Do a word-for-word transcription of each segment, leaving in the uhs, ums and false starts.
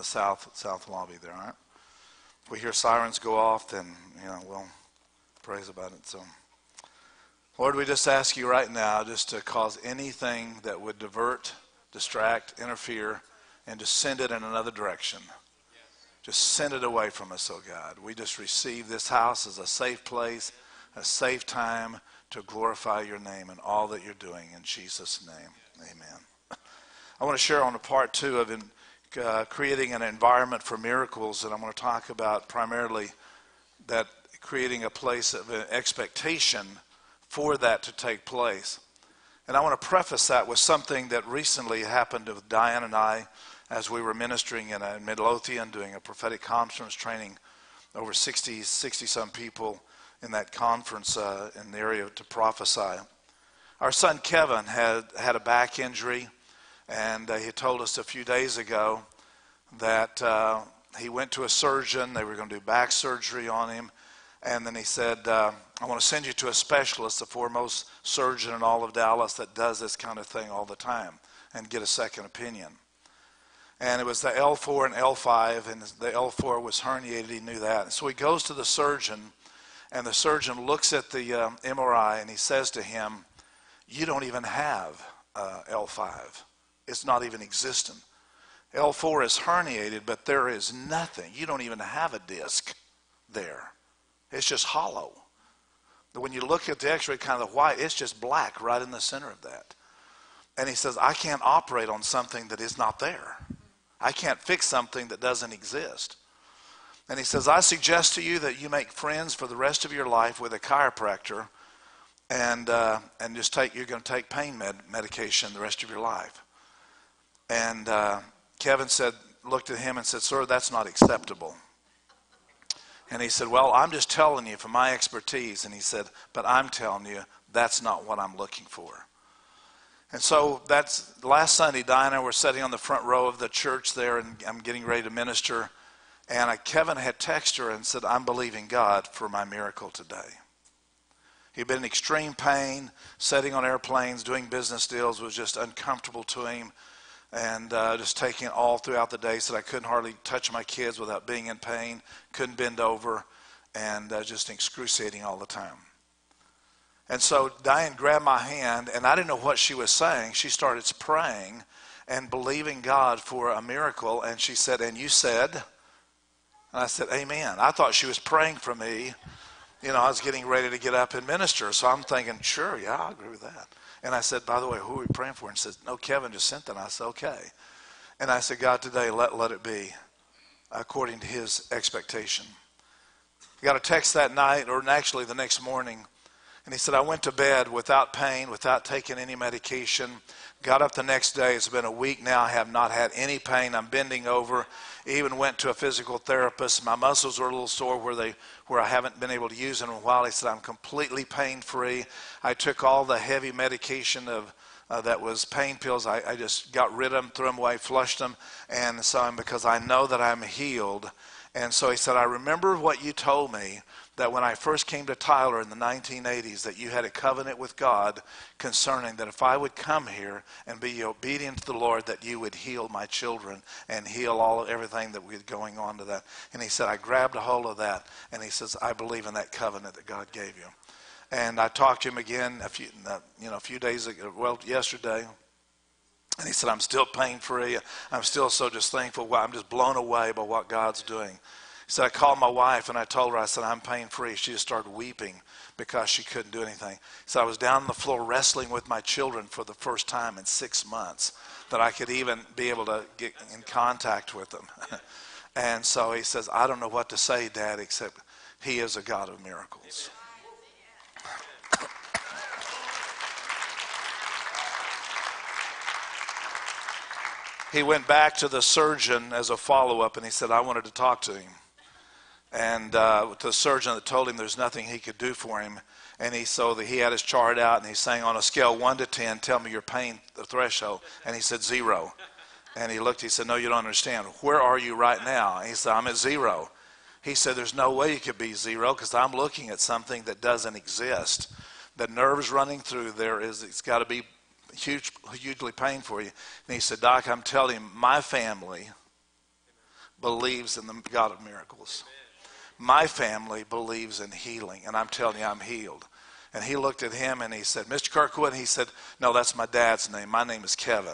the south south lobby there, all right? If we hear sirens go off, then, you know, we'll praise about it. So, Lord, we just ask you right now just to cause anything that would divert, distract, interfere, and just send it in another direction. Just send it away from us, oh God. We just receive this house as a safe place, a safe time to glorify your name and all that you're doing. In Jesus' name, amen. I want to share on a part two of in, uh, creating an environment for miracles, and I'm going to talk about primarily that creating a place of expectation for that to take place. And I want to preface that with something that recently happened with Diane and I as we were ministering in, a, in Midlothian, doing a prophetic conference, training over sixty, sixty-some people in that conference uh, in the area to prophesy. Our son Kevin had had a back injury, and uh, he told us a few days ago that uh, he went to a surgeon. They were going to do back surgery on him, and then he said, uh, I want to send you to a specialist, the foremost surgeon in all of Dallas that does this kind of thing all the time, and get a second opinion. And it was the L four and L five, and the L four was herniated. He knew that. So he goes to the surgeon, and the surgeon looks at the um, M R I, and he says to him, you don't even have uh, L five. It's not even existent. L four is herniated, but there is nothing. You don't even have a disc there. It's just hollow. When you look at the x-ray, kind of the white, it's just black right in the center of that. And he says, I can't operate on something that is not there. I can't fix something that doesn't exist. And he says, I suggest to you that you make friends for the rest of your life with a chiropractor, and uh, and just take, you're going to take pain med medication the rest of your life. And uh, Kevin said, looked at him and said, sir, that's not acceptable. And he said, well, I'm just telling you from my expertise. And he said, but I'm telling you, that's not what I'm looking for. And so that's last Sunday, Diane and I were sitting on the front row of the church there, and I'm getting ready to minister. And I, Kevin had texted her and said, I'm believing God for my miracle today. He'd been in extreme pain, sitting on airplanes, doing business deals, was just uncomfortable to him. And uh, just taking it all throughout the day. Said I couldn't hardly touch my kids without being in pain. Couldn't bend over, and uh, just excruciating all the time. And so Diane grabbed my hand, and I didn't know what she was saying. She started praying and believing God for a miracle. And she said, and you said? And I said, amen. I thought she was praying for me. You know, I was getting ready to get up and minister. So I'm thinking, sure, yeah, I agree with that. And I said, by the way, who are we praying for? And she said, no, Kevin just sent that. And I said, okay. And I said, God, today, let, let it be according to his expectation. I got a text that night, or actually the next morning, and he said, I went to bed without pain, without taking any medication. Got up the next day. It's been a week now. I have not had any pain. I'm bending over. Even went to a physical therapist. My muscles were a little sore where they where I haven't been able to use them in a while. He said, I'm completely pain-free. I took all the heavy medication of uh, that was pain pills. I, I just got rid of them, threw them away, flushed them, and so I'm, because I know that I'm healed. And so he said, I remember what you told me, that when I first came to Tyler in the nineteen eighties, that you had a covenant with God concerning that if I would come here and be obedient to the Lord, that you would heal my children and heal all of everything that was going on to that. And he said, I grabbed a hold of that, and he says, I believe in that covenant that God gave you. And I talked to him again a few, you know, a few days ago, well, yesterday. And he said, I'm still pain-free. I'm still so just thankful. I'm just blown away by what God's doing. He said, I called my wife and I told her, I said, I'm pain-free. She just started weeping because she couldn't do anything. He said, I was down on the floor wrestling with my children for the first time in six months that I could even be able to get in contact with them. And so he says, I don't know what to say, Dad, except he is a God of miracles. He went back to the surgeon as a follow-up, and he said, I wanted to talk to him. And uh, to the surgeon that told him there's nothing he could do for him. And he so that he had his chart out, and he's saying, on a scale one to ten, tell me your pain threshold. And he said, zero. And he looked, he said, no, you don't understand. Where are you right now? And he said, I'm at zero. He said, there's no way you could be zero because I'm looking at something that doesn't exist. The nerves running through there, is it's got to be huge, hugely painful for you. And he said, Doc, I'm telling you, my family believes in the God of miracles. My family believes in healing, and I'm telling you, I'm healed. And he looked at him and he said, Mister Kirkwood, he said, no, that's my dad's name. My name is Kevin.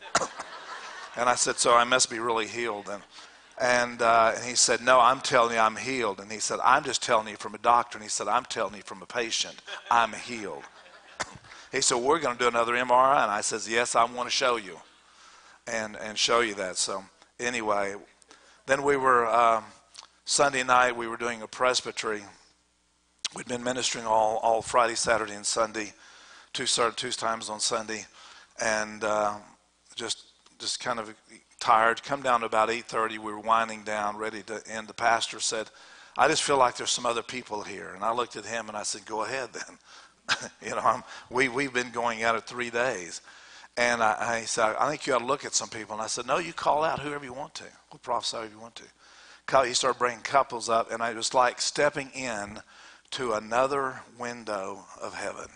And I said, so I must be really healed. And and, uh, and he said, no, I'm telling you I'm healed. And he said, I'm just telling you from a doctor. And he said, I'm telling you from a patient. I'm healed. He said, we're going to do another M R I. And I says, yes, I want to show you and, and show you that. So anyway, then we were, um, Sunday night, we were doing a presbytery. We'd been ministering all, all Friday, Saturday, and Sunday, two, two times on Sunday. And uh, just just kind of tired. Come down to about eight thirty. We were winding down, ready to end. The pastor said, I just feel like there's some other people here. And I looked at him and I said, go ahead then. you know, I'm, we, we've been going at it three days. And I, I said, I think you ought to look at some people. And I said, no, you call out whoever you want to. We'll prophesy if you want to. He started bringing couples up, and it was like stepping in to another window of heaven.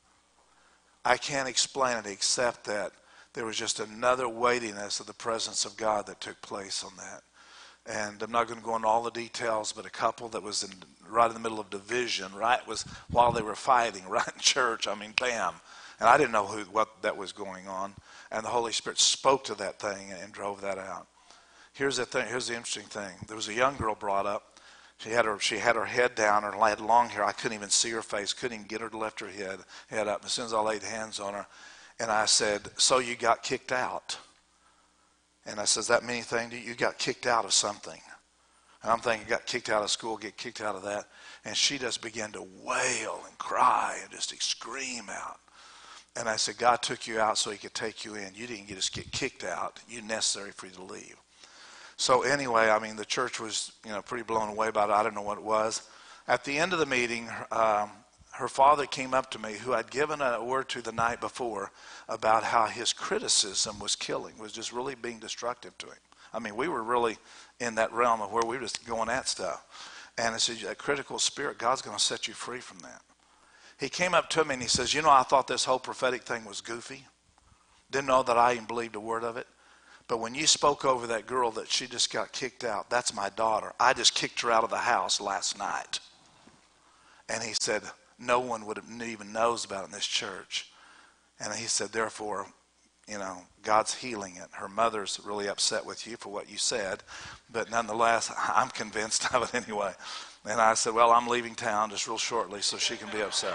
I can't explain it except that there was just another weightiness of the presence of God that took place on that. And I'm not going to go into all the details, but a couple that was in, right in the middle of division, right, was while they were fighting, right in church, I mean, bam. And I didn't know who what that was going on. And the Holy Spirit spoke to that thing and drove that out. Here's the thing. Here's the interesting thing. There was a young girl brought up. She had her she had her head down. Her had long hair. I couldn't even see her face. Couldn't even get her to lift her head head up. As soon as I laid hands on her, and I said, "So you got kicked out?" And I said, "Does that mean anything to you? You got kicked out of something?" And I'm thinking, got kicked out of school, get kicked out of that. And she just began to wail and cry and just scream out. And I said, God took you out so he could take you in. You didn't just get kicked out. You necessary for you to leave. So anyway, I mean, the church was, you know, pretty blown away about it. I don't know what it was. At the end of the meeting, um, her father came up to me, who I'd given a word to the night before about how his criticism was killing, was just really being destructive to him. I mean, we were really in that realm of where we were just going at stuff. And I said, a critical spirit, God's going to set you free from that. He came up to me and he says, you know, I thought this whole prophetic thing was goofy. Didn't know that I even believed a word of it. But when you spoke over that girl that she just got kicked out, that's my daughter. I just kicked her out of the house last night. And he said, no one would have even knows about it in this church. And he said, therefore, you know, God's healing it. Her mother's really upset with you for what you said. But nonetheless, I'm convinced of it anyway. And I said, well, I'm leaving town just real shortly so she can be upset.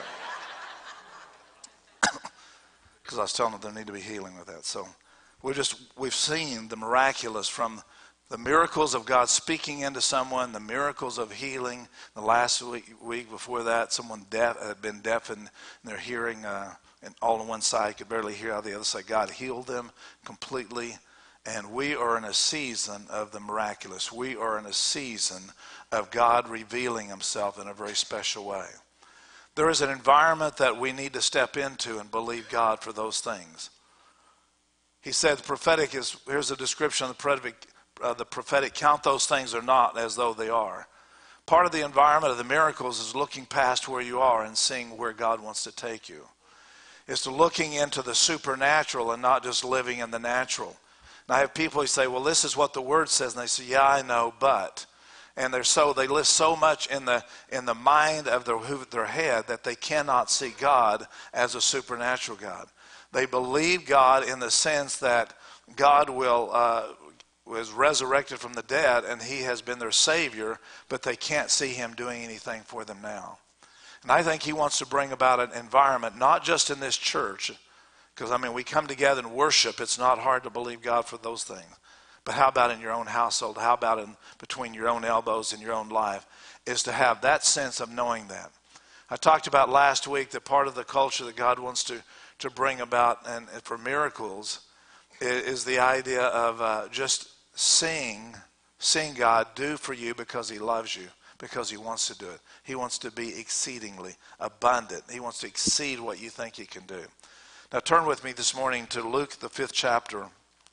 Because I was telling her there need to be healing with that. So we've just, we've seen the miraculous from the miracles of God speaking into someone, the miracles of healing. The last week, week before that, someone deaf, had been deaf in their hearing, uh, and all on one side could barely hear out the other side. God healed them completely. And we are in a season of the miraculous. We are in a season of God revealing himself in a very special way. There is an environment that we need to step into and believe God for those things. He said the prophetic is, here's a description of the prophetic, uh, the prophetic, count those things are not as though they are. Part of the environment of the miracles is looking past where you are and seeing where God wants to take you. It's to looking into the supernatural and not just living in the natural. And I have people who say, well, this is what the word says. And they say, yeah, I know, but. And they're so, they live so much in the in the mind of their, their head that they cannot see God as a supernatural God. They believe God in the sense that God will uh, was resurrected from the dead and he has been their Savior, but they can't see him doing anything for them now. And I think he wants to bring about an environment, not just in this church, because, I mean, we come together and worship. It's not hard to believe God for those things. But how about in your own household? How about in between your own elbows in your own life? Is to have that sense of knowing that. I talked about last week that part of the culture that God wants to, to bring about and, and for miracles is, is the idea of uh, just seeing, seeing God do for you because he loves you, because he wants to do it. He wants to be exceedingly abundant. He wants to exceed what you think he can do. Now turn with me this morning to Luke, the fifth chapter.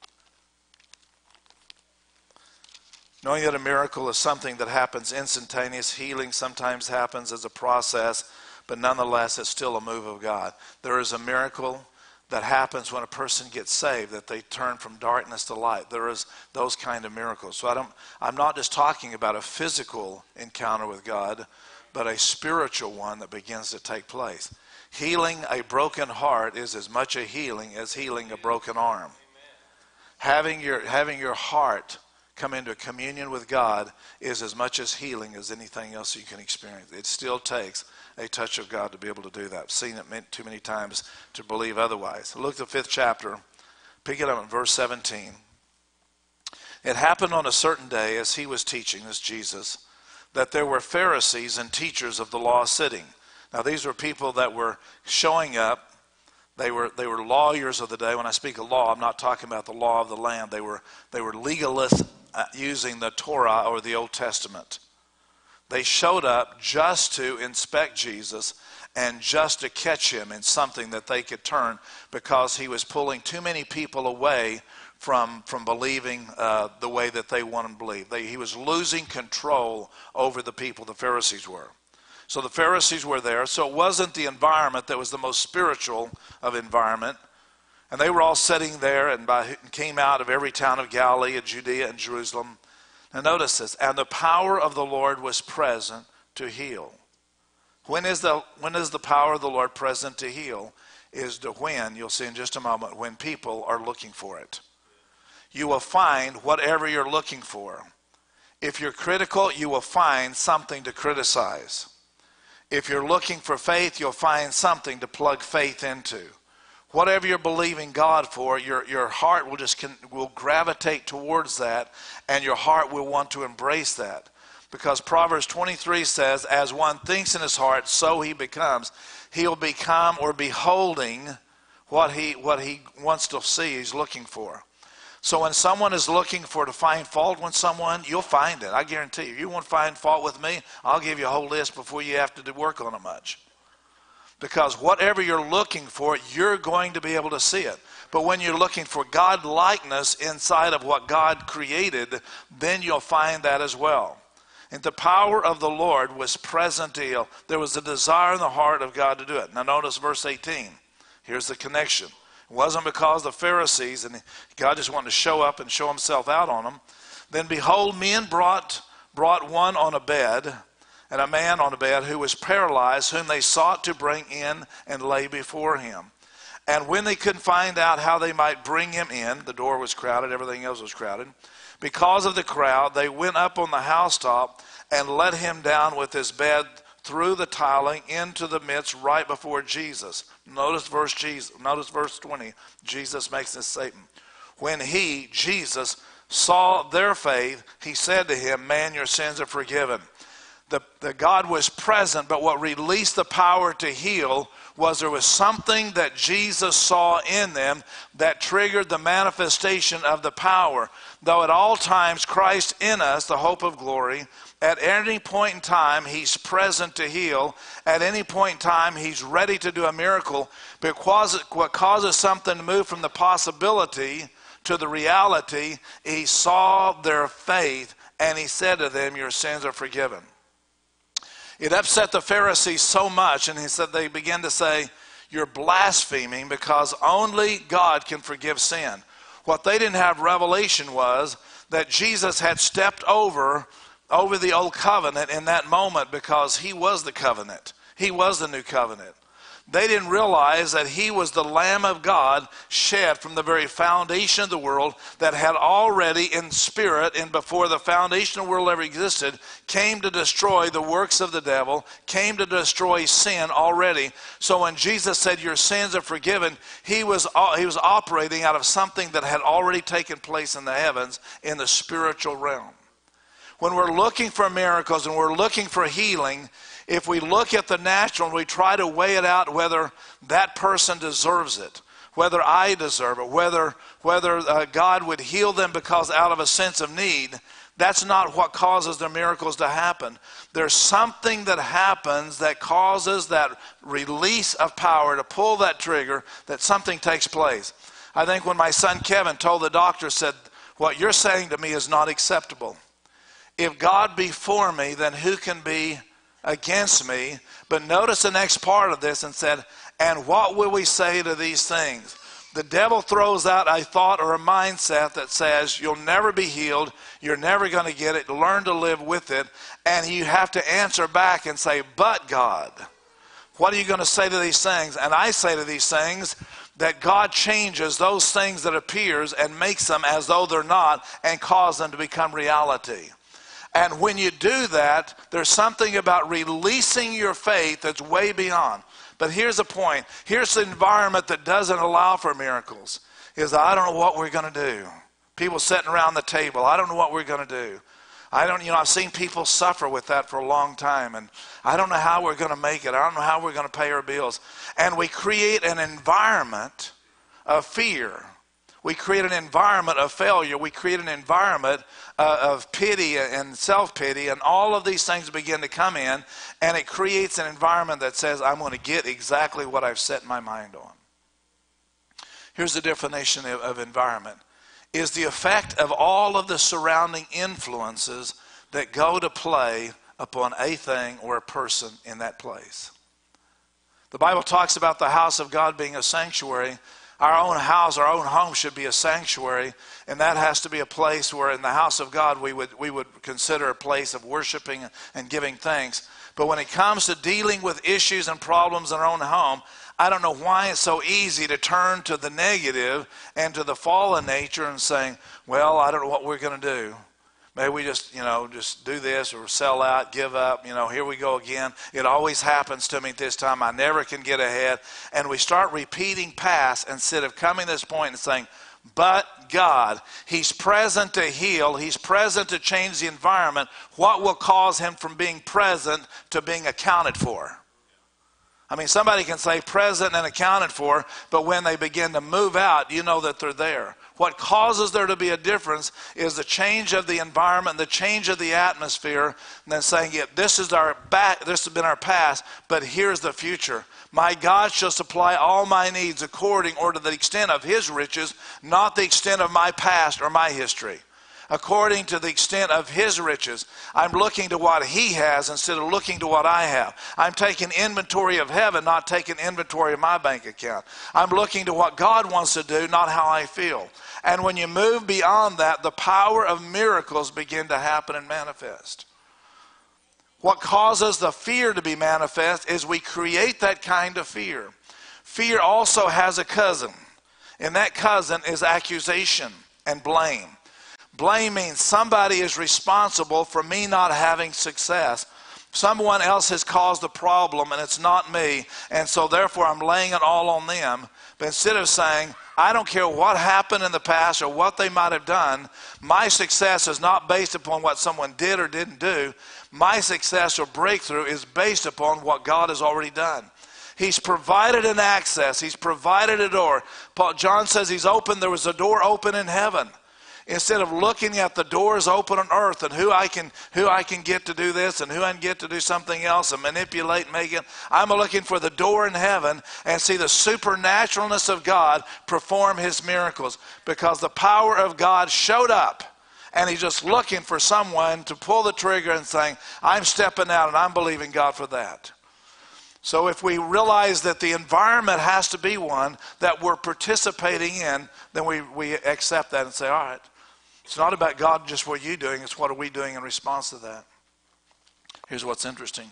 Knowing that a miracle is something that happens instantaneous, healing sometimes happens as a process, but nonetheless it's still a move of God. There is a miracle that happens when a person gets saved, that they turn from darkness to light. There is those kind of miracles. So I don't, I'm not just talking about a physical encounter with God, but a spiritual one that begins to take place. Healing a broken heart is as much a healing as healing a broken arm. Having your, having your heart come into communion with God is as much as healing as anything else you can experience. It still takes a touch of God to be able to do that. I've seen it too many times to believe otherwise. Look at the fifth chapter. Pick it up in verse seventeen. It happened on a certain day as he was teaching, this Jesus, that there were Pharisees and teachers of the law sitting. Now these were people that were showing up. They were they were lawyers of the day. When I speak of law, I'm not talking about the law of the land. They were they were legalists uh, using the Torah or the Old Testament. They showed up just to inspect Jesus and just to catch him in something that they could turn, because he was pulling too many people away from, from believing uh, the way that they wanted to believe. They, he was losing control over the people, the Pharisees were. So the Pharisees were there. So it wasn't the environment that was the most spiritual of environment. And they were all sitting there and by, came out of every town of Galilee and Judea and Jerusalem. Now notice this, and the power of the Lord was present to heal. When is the, when is the power of the Lord present to heal? Is to when, you'll see in just a moment, when people are looking for it. You will find whatever you're looking for. If you're critical, you will find something to criticize. If you're looking for faith, you'll find something to plug faith into. Whatever you're believing God for, your, your heart will just can, will gravitate towards that, and your heart will want to embrace that. Because Proverbs twenty-three says, as one thinks in his heart, so he becomes. He'll become or beholding what he, what he wants to see, he's looking for. So when someone is looking for to find fault with someone, you'll find it. I guarantee you. You won't find fault with me, I'll give you a whole list before you have to do work on it much. Because whatever you're looking for, you're going to be able to see it. But when you're looking for God-likeness inside of what God created, then you'll find that as well. And the power of the Lord was present to heal. There was a desire in the heart of God to do it. Now notice verse eighteen. Here's the connection. It wasn't because the Pharisees, and God just wanted to show up and show himself out on them. Then behold, men brought, brought one on a bed, and a man on a bed who was paralyzed, whom they sought to bring in and lay before him. And when they couldn't find out how they might bring him in, the door was crowded, everything else was crowded. Because of the crowd, they went up on the housetop and let him down with his bed through the tiling into the midst right before Jesus. Notice verse Jesus, notice verse twenty. Jesus makes this statement. When he, Jesus, saw their faith, he said to him, man, your sins are forgiven. The, the God was present, but what released the power to heal was there was something that Jesus saw in them that triggered the manifestation of the power. Though at all times Christ in us, the hope of glory, at any point in time he's present to heal. At any point in time he's ready to do a miracle. Because what causes something to move from the possibility to the reality, he saw their faith and he said to them, your sins are forgiven. It upset the Pharisees so much, and he said they began to say, you're blaspheming because only God can forgive sin. What they didn't have revelation was that Jesus had stepped over, over the old covenant in that moment because he was the covenant. He was the new covenant. They didn't realize that he was the Lamb of God shed from the very foundation of the world that had already in spirit and before the foundation of the world ever existed came to destroy the works of the devil, came to destroy sin already. So when Jesus said your sins are forgiven, he was, he was operating out of something that had already taken place in the heavens in the spiritual realm. When we're looking for miracles and we're looking for healing, if we look at the natural and we try to weigh it out whether that person deserves it, whether I deserve it, whether, whether uh, God would heal them because out of a sense of need, that's not what causes the miracles to happen. There's something that happens that causes that release of power to pull that trigger, that something takes place. I think when my son Kevin told the doctor, said, what you're saying to me is not acceptable. If God be for me, then who can be against me? But notice the next part of this and said, and what will we say to these things? The devil throws out a thought or a mindset that says you'll never be healed, you're never going to get it, learn to live with it, and you have to answer back and say, but God. What are you going to say to these things? And I say to these things that God changes those things that appears and makes them as though they're not and cause them to become reality. And when you do that, there's something about releasing your faith that's way beyond. But here's the point. Here's the environment that doesn't allow for miracles. Is I don't know what we're going to do. People sitting around the table. I don't know what we're going to do. I don't, you know, I've seen people suffer with that for a long time. And I don't know how we're going to make it. I don't know how we're going to pay our bills. And we create an environment of fear. We create an environment of failure. We create an environment uh, of pity and self-pity, and all of these things begin to come in, and it creates an environment that says, I'm going to get exactly what I've set my mind on. Here's the definition of, of environment. Is the effect of all of the surrounding influences that go to play upon a thing or a person in that place. The Bible talks about the house of God being a sanctuary. Our own house, our own home should be a sanctuary, and that has to be a place where in the house of God we would, we would consider a place of worshiping and giving thanks. But when it comes to dealing with issues and problems in our own home, I don't know why it's so easy to turn to the negative and to the fallen nature and saying, well, I don't know what we're going to do. Maybe we just, you know, just do this or sell out, give up, you know, here we go again. It always happens to me at this time. I never can get ahead. And we start repeating past instead of coming to this point and saying, but God, He's present to heal. He's present to change the environment. What will cause Him from being present to being accounted for? I mean, somebody can say present and accounted for, but when they begin to move out, you know that they're there. What causes there to be a difference is the change of the environment, the change of the atmosphere, and then saying, yeah, this is our back, this has been our past, but here's the future. My God shall supply all my needs according or to the extent of His riches, not the extent of my past or my history. According to the extent of His riches. I'm looking to what He has instead of looking to what I have. I'm taking inventory of heaven, not taking inventory of my bank account. I'm looking to what God wants to do, not how I feel. And when you move beyond that, the power of miracles begin to happen and manifest. What causes the fear to be manifest is we create that kind of fear. Fear also has a cousin, and that cousin is accusation and blame. Blame means somebody is responsible for me not having success. Someone else has caused the problem and it's not me, and so therefore I'm laying it all on them. But instead of saying, I don't care what happened in the past or what they might have done, my success is not based upon what someone did or didn't do. My success or breakthrough is based upon what God has already done. He's provided an access. He's provided a door. Paul, John says He's opened. There was a door open in heaven. Instead of looking at the doors open on earth and who I can who I can get to do this and who I can get to do something else and manipulate and make it, I'm looking for the door in heaven and see the supernaturalness of God perform His miracles, because the power of God showed up, and He's just looking for someone to pull the trigger and saying, I'm stepping out and I'm believing God for that. So if we realize that the environment has to be one that we're participating in, then we, we accept that and say, all right, it's not about God just what you're doing, it's what are we doing in response to that. Here's what's interesting.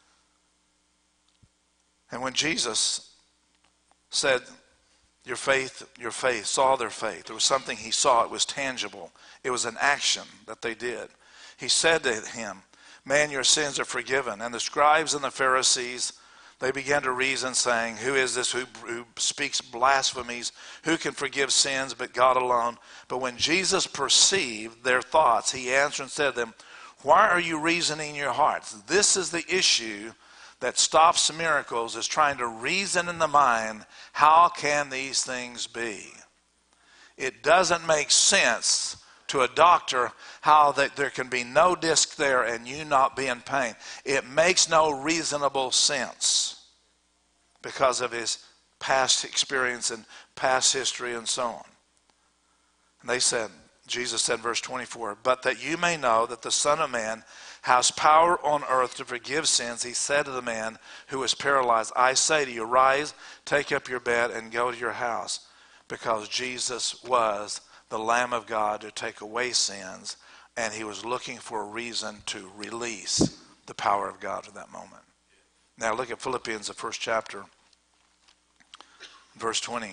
And when Jesus said, your faith, your faith, saw their faith, there was something He saw, it was tangible. It was an action that they did. He said to him, man, your sins are forgiven. And the scribes and the Pharisees, they began to reason, saying, who is this who, who speaks blasphemies? Who can forgive sins but God alone? But when Jesus perceived their thoughts, He answered and said to them, why are you reasoning in your hearts? This is the issue that stops miracles, is trying to reason in the mind, how can these things be? It doesn't make sense to a doctor how that there can be no disc there and you not be in pain. It makes no reasonable sense because of his past experience and past history and so on. And they said, Jesus said in verse twenty-four, but that you may know that the Son of Man has power on earth to forgive sins, He said to the man who was paralyzed, I say to you, rise, take up your bed, and go to your house. because Jesus was the Lamb of God to take away sins, and he was looking for a reason to release the power of God at that moment. Now look at Philippians, the first chapter, verse twenty.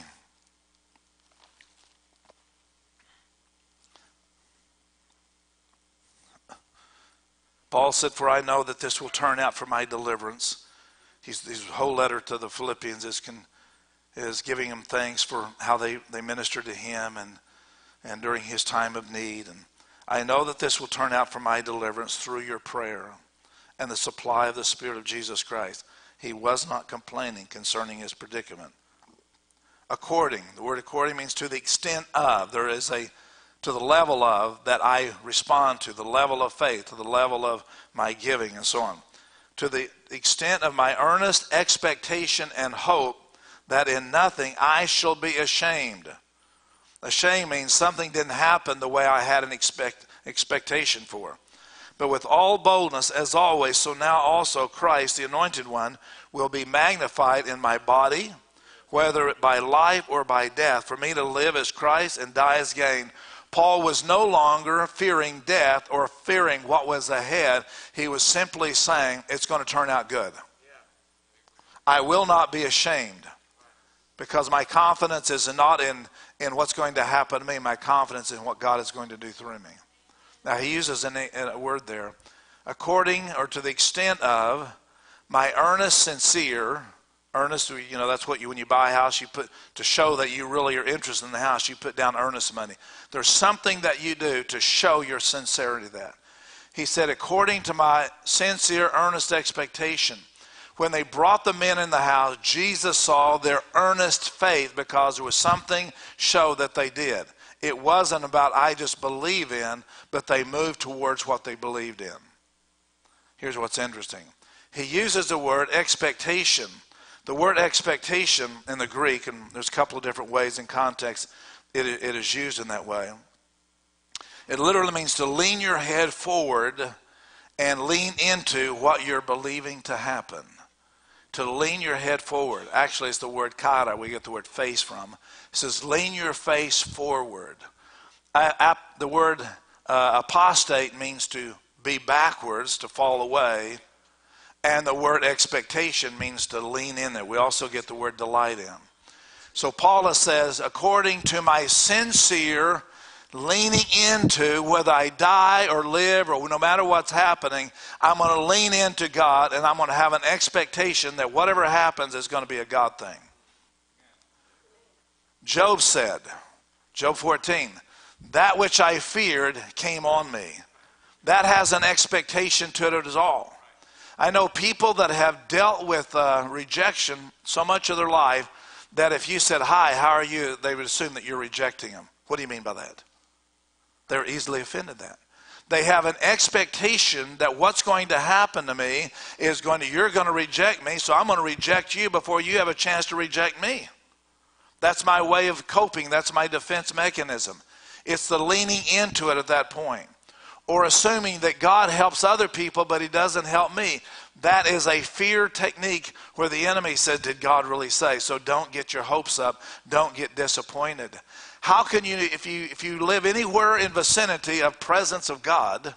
Paul said, "For I know that this will turn out for my deliverance." He's, his whole letter to the Philippians is, can, is giving him thanks for how they, they ministered to him and, and during his time of need. And I know that this will turn out for my deliverance through your prayer and the supply of the Spirit of Jesus Christ. He was not complaining concerning his predicament. According, the word according means to the extent of. There is a, to the level of that I respond to, the level of faith, to the level of my giving and so on. To the extent of my earnest expectation and hope that in nothing I shall be ashamed. Ashamed means something didn't happen the way I had an expect, expectation for. But with all boldness, as always, so now also Christ, the Anointed One, will be magnified in my body, whether by life or by death. For me to live as Christ and die as gain. Paul was no longer fearing death or fearing what was ahead. He was simply saying, it's going to turn out good. I will not be ashamed, because my confidence is not in, in what's going to happen to me. My confidence in what God is going to do through me. Now he uses a, a word there. According, or to the extent of, my earnest, sincere, earnest, you know, that's what you, when you buy a house, you put, to show that you really are interested in the house, you put down earnest money. There's something that you do to show your sincerity that. He said, according to my sincere, earnest expectation. When they brought the men in the house, Jesus saw their earnest faith, because there was something show that they did. It wasn't about I just believe in, but they moved towards what they believed in. Here's what's interesting. He uses the word expectation. The word expectation in the Greek, and there's a couple of different ways in context it, it is used in that way. It literally means to lean your head forward and lean into what you're believing to happen. To lean your head forward. Actually, it's the word kara, we get the word face from. It says, lean your face forward. I, I, the word uh, apostate means to be backwards, to fall away. And the word expectation means to lean in there. We also get the word delight in. So Paul says, according to my sincere leaning into, whether I die or live or no matter what's happening, I'm going to lean into God, and I'm going to have an expectation that whatever happens is going to be a God thing. Job said, Job fourteen, that which I feared came on me. That has an expectation to it as all. I know people that have dealt with uh, rejection so much of their life that if you said, hi, how are you? They would assume that you're rejecting them. What do you mean by that? They're easily offended that. They have an expectation that what's going to happen to me is going to, you're going to reject me, so I'm going to reject you before you have a chance to reject me. That's my way of coping. That's my defense mechanism. It's the leaning into it at that point. Or assuming that God helps other people, but he doesn't help me. That is a fear technique where the enemy said, did God really say? So don't get your hopes up. Don't get disappointed. How can you, if you, if you live anywhere in vicinity of presence of God,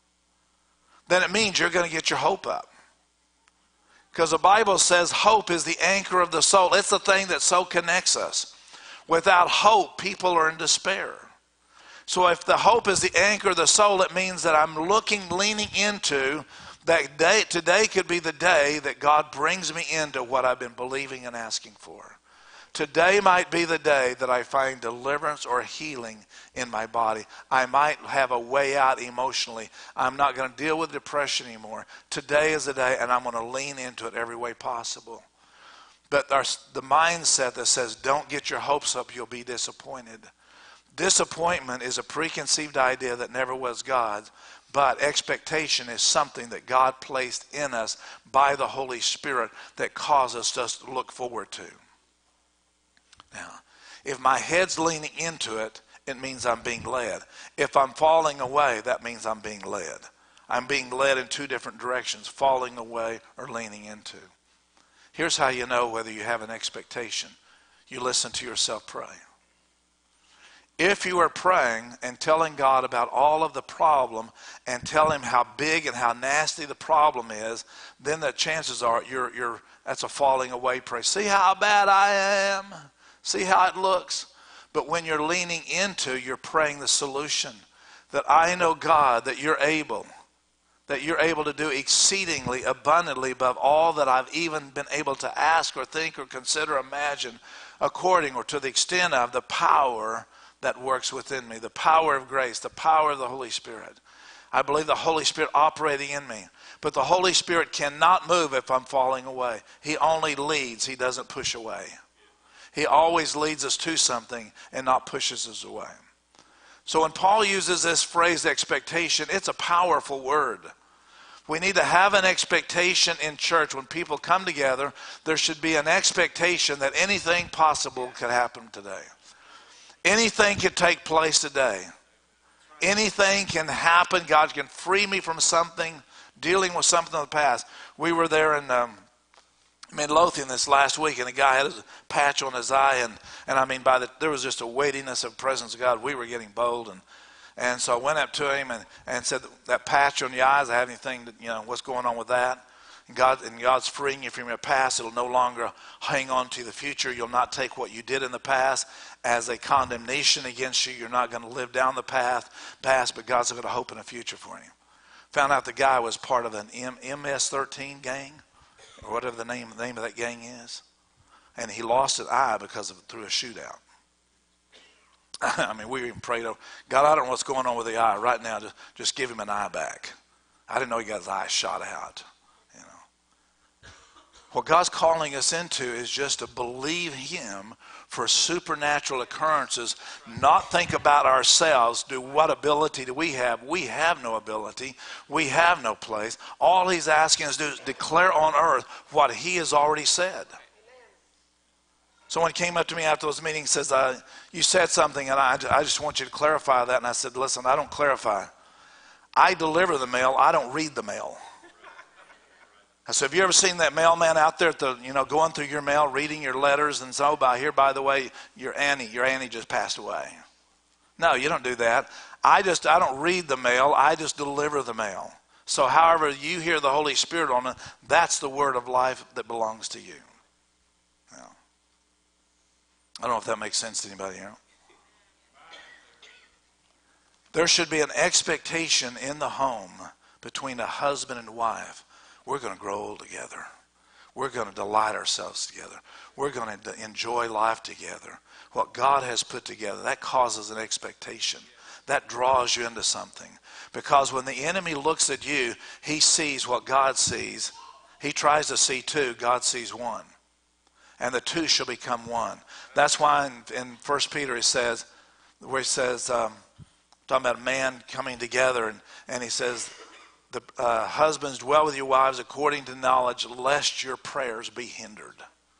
then it means you're going to get your hope up. Because the Bible says hope is the anchor of the soul. It's the thing that so connects us. Without hope, people are in despair. So if the hope is the anchor of the soul, it means that I'm looking, leaning into that day. Today could be the day that God brings me into what I've been believing and asking for. Today might be the day that I find deliverance or healing in my body. I might have a way out emotionally. I'm not going to deal with depression anymore. Today is the day, and I'm going to lean into it every way possible. But our, the mindset that says, don't get your hopes up, you'll be disappointed. Disappointment is a preconceived idea that never was God's, but expectation is something that God placed in us by the Holy Spirit that causes us to look forward to. Now, if my head's leaning into it, it means I'm being led. If I'm falling away, that means I'm being led. I'm being led in two different directions, falling away or leaning into. Here's how you know whether you have an expectation. You listen to yourself pray. If you are praying and telling God about all of the problem and tell him how big and how nasty the problem is, then the chances are you're, you're, that's a falling away prayer. See how bad I am? See how it looks? But when you're leaning into, you're praying the solution. That I know, God, that you're able. That you're able to do exceedingly abundantly above all that I've even been able to ask or think or consider, imagine, according or to the extent of the power that works within me, the power of grace, the power of the Holy Spirit. I believe the Holy Spirit operating in me. But the Holy Spirit cannot move if I'm falling away. He only leads. He doesn't push away. He always leads us to something and not pushes us away. So when Paul uses this phrase, expectation, it's a powerful word. We need to have an expectation in church. When people come together, there should be an expectation that anything possible could happen today. Anything can take place today. Anything can happen. God can free me from something, dealing with something in the past. We were there in um, Midlothian this last week, and a guy had a patch on his eye, and, and I mean, by the, there was just a weightiness of presence of God. We were getting bold, and and so I went up to him and, and said, that patch on your eyes, I have anything, to, you know, what's going on with that? And, God, and God's freeing you from your past. It'll no longer hang on to the future. You'll not take what you did in the past as a condemnation against you. You're not going to live down the path, past, but God's got a hope and a future for you. Found out the guy was part of an M S thirteen gang, or whatever the name, the name of that gang is. And he lost an eye because of through a shootout. I mean, we even prayed, God, I don't know what's going on with the eye right now. Just, just give him an eye back. I didn't know he got his eye shot out. You know, what God's calling us into is just to believe him for supernatural occurrences, not think about ourselves. Do what ability do we have? We have no ability. We have no place. All he's asking us to do is declare on earth what he has already said. Someone came up to me after those meetings and says, uh, you said something, and I, I just want you to clarify that. And I said, listen, I don't clarify. I deliver the mail. I don't read the mail. I said, have you ever seen that mailman out there at the, you know, going through your mail, reading your letters, and so, by here, by the way, your Annie, your Annie just passed away. No, you don't do that. I just, I don't read the mail. I just deliver the mail. So however you hear the Holy Spirit on it, that's the word of life that belongs to you. I don't know if that makes sense to anybody here. There should be an expectation in the home between a husband and wife. We're going to grow old together. We're going to delight ourselves together. We're going to enjoy life together. What God has put together, that causes an expectation. That draws you into something. Because when the enemy looks at you, he sees what God sees. He tries to see two. God sees one. And the two shall become one. That's why in, in First Peter he says, where he says, um, talking about a man coming together, and, and he says, the uh, husbands, dwell with your wives according to knowledge, lest your prayers be hindered.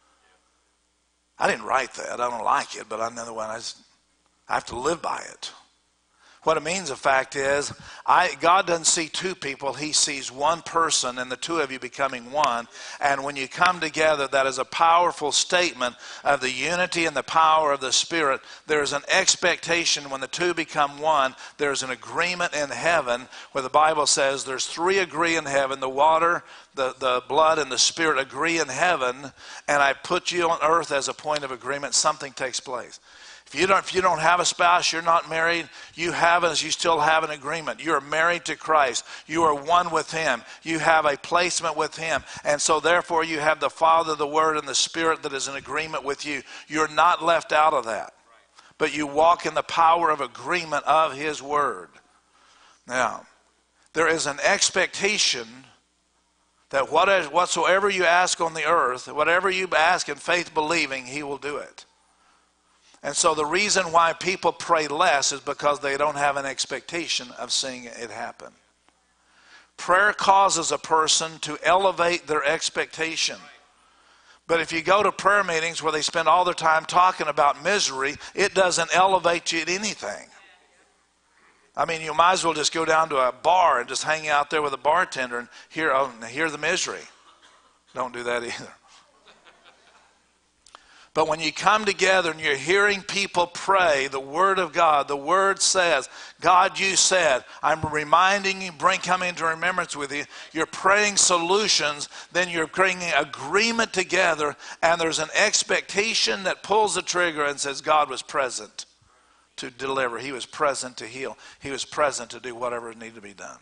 I didn't write that. I don't like it, but I know the one I, just, I have to live by it. What it means, the fact is, I, God doesn't see two people. He sees one person and the two of you becoming one. And when you come together, that is a powerful statement of the unity and the power of the Spirit. There's an expectation when the two become one. There's an agreement in heaven where the Bible says there's three agree in heaven. The water, the, the blood, and the Spirit agree in heaven. And I put you on earth as a point of agreement. Something takes place. If you don't, if you don't have a spouse, you're not married, you have it, you still have an agreement. You are married to Christ. You are one with him. You have a placement with him. And so therefore you have the Father, the Word, and the Spirit that is in agreement with you. You're not left out of that. But you walk in the power of agreement of his Word. Now, there is an expectation that whatsoever you ask on the earth, whatever you ask in faith believing, he will do it. And so the reason why people pray less is because they don't have an expectation of seeing it happen. Prayer causes a person to elevate their expectation. But if you go to prayer meetings where they spend all their time talking about misery, it doesn't elevate you at anything. I mean, you might as well just go down to a bar and just hang out there with a bartender and hear, oh, hear the misery. Don't do that either. But when you come together and you're hearing people pray, the Word of God, the Word says, God, you said, I'm reminding you, bring coming into remembrance with you, you're praying solutions, then you're bringing agreement together, and there's an expectation that pulls the trigger and says, God was present to deliver. He was present to heal. He was present to do whatever needed to be done.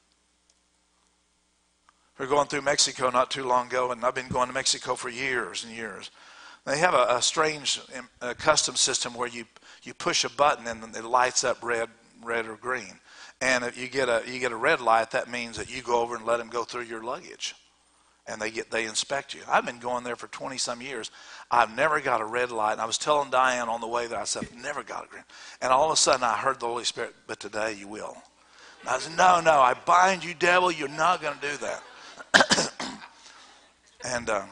We were going through Mexico not too long ago, and I've been going to Mexico for years and years. They have a, a strange uh, custom system where you, you push a button and it lights up red, red or green. And if you get a you get a red light, that means that you go over and let them go through your luggage, and they get they inspect you. I've been going there for twenty some years. I've never got a red light. And I was telling Diane on the way there, I said, I've never got a green. And all of a sudden, I heard the Holy Spirit, but today you will. And I said, no, no, I bind you, devil. You're not going to do that. and. Um,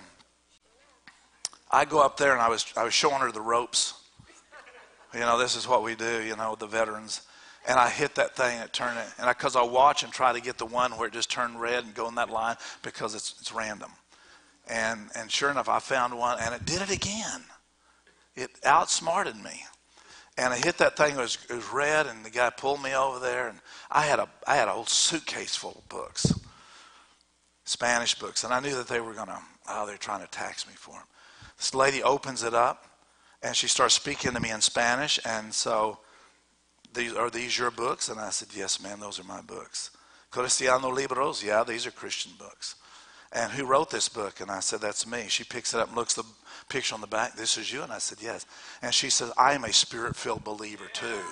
I go up there and I was I was showing her the ropes. You know, this is what we do, you know, the veterans. And I hit that thing and it turned it. And because I, I watch and try to get the one where it just turned red and go in that line because it's it's random. And and sure enough, I found one and it did it again. It outsmarted me. And I hit that thing, it was, it was red, and the guy pulled me over there. And I had a I had a whole suitcase full of books, Spanish books. And I knew that they were going to, oh, they're trying to tax me for them. This lady opens it up, and she starts speaking to me in Spanish. And so, these are these your books? And I said, yes, ma'am, those are my books. Cristiano libros? Yeah, these are Christian books. And who wrote this book? And I said, that's me. She picks it up and looks at the picture on the back. This is you? And I said, yes. And she says, I am a spirit-filled believer too.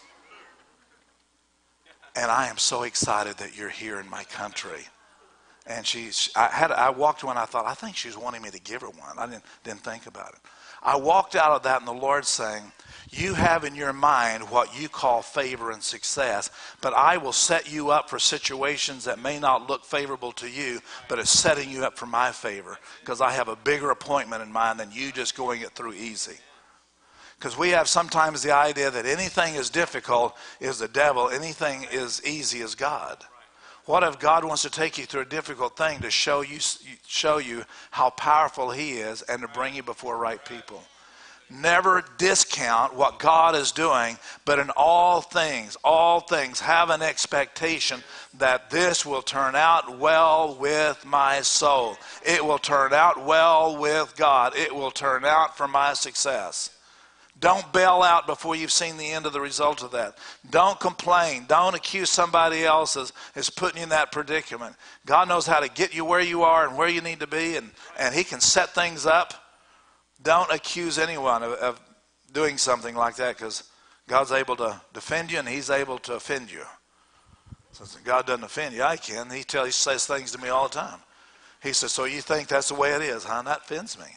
And I am so excited that you're here in my country. And she, I had, I walked to one. I thought, I think she was wanting me to give her one. I didn't, didn't think about it. I walked out of that, and the Lord's saying, you have in your mind what you call favor and success, but I will set you up for situations that may not look favorable to you, but it's setting you up for my favor, because I have a bigger appointment in mind than you just going it through easy. Because we have sometimes the idea that anything is difficult is the devil, anything is easy is God. What if God wants to take you through a difficult thing to show you show you how powerful he is and to bring you before right people? Never discount what God is doing, but in all things, all things, have an expectation that this will turn out well with my soul. It will turn out well with God. It will turn out for my success. Don't bail out before you've seen the end of the result of that. Don't complain. Don't accuse somebody else as, as putting you in that predicament. God knows how to get you where you are and where you need to be, and, and he can set things up. Don't accuse anyone of, of doing something like that, because God's able to defend you and he's able to offend you. So God doesn't offend you. I can. He, tell, he says things to me all the time. He says, so you think that's the way it is, huh? That offends me.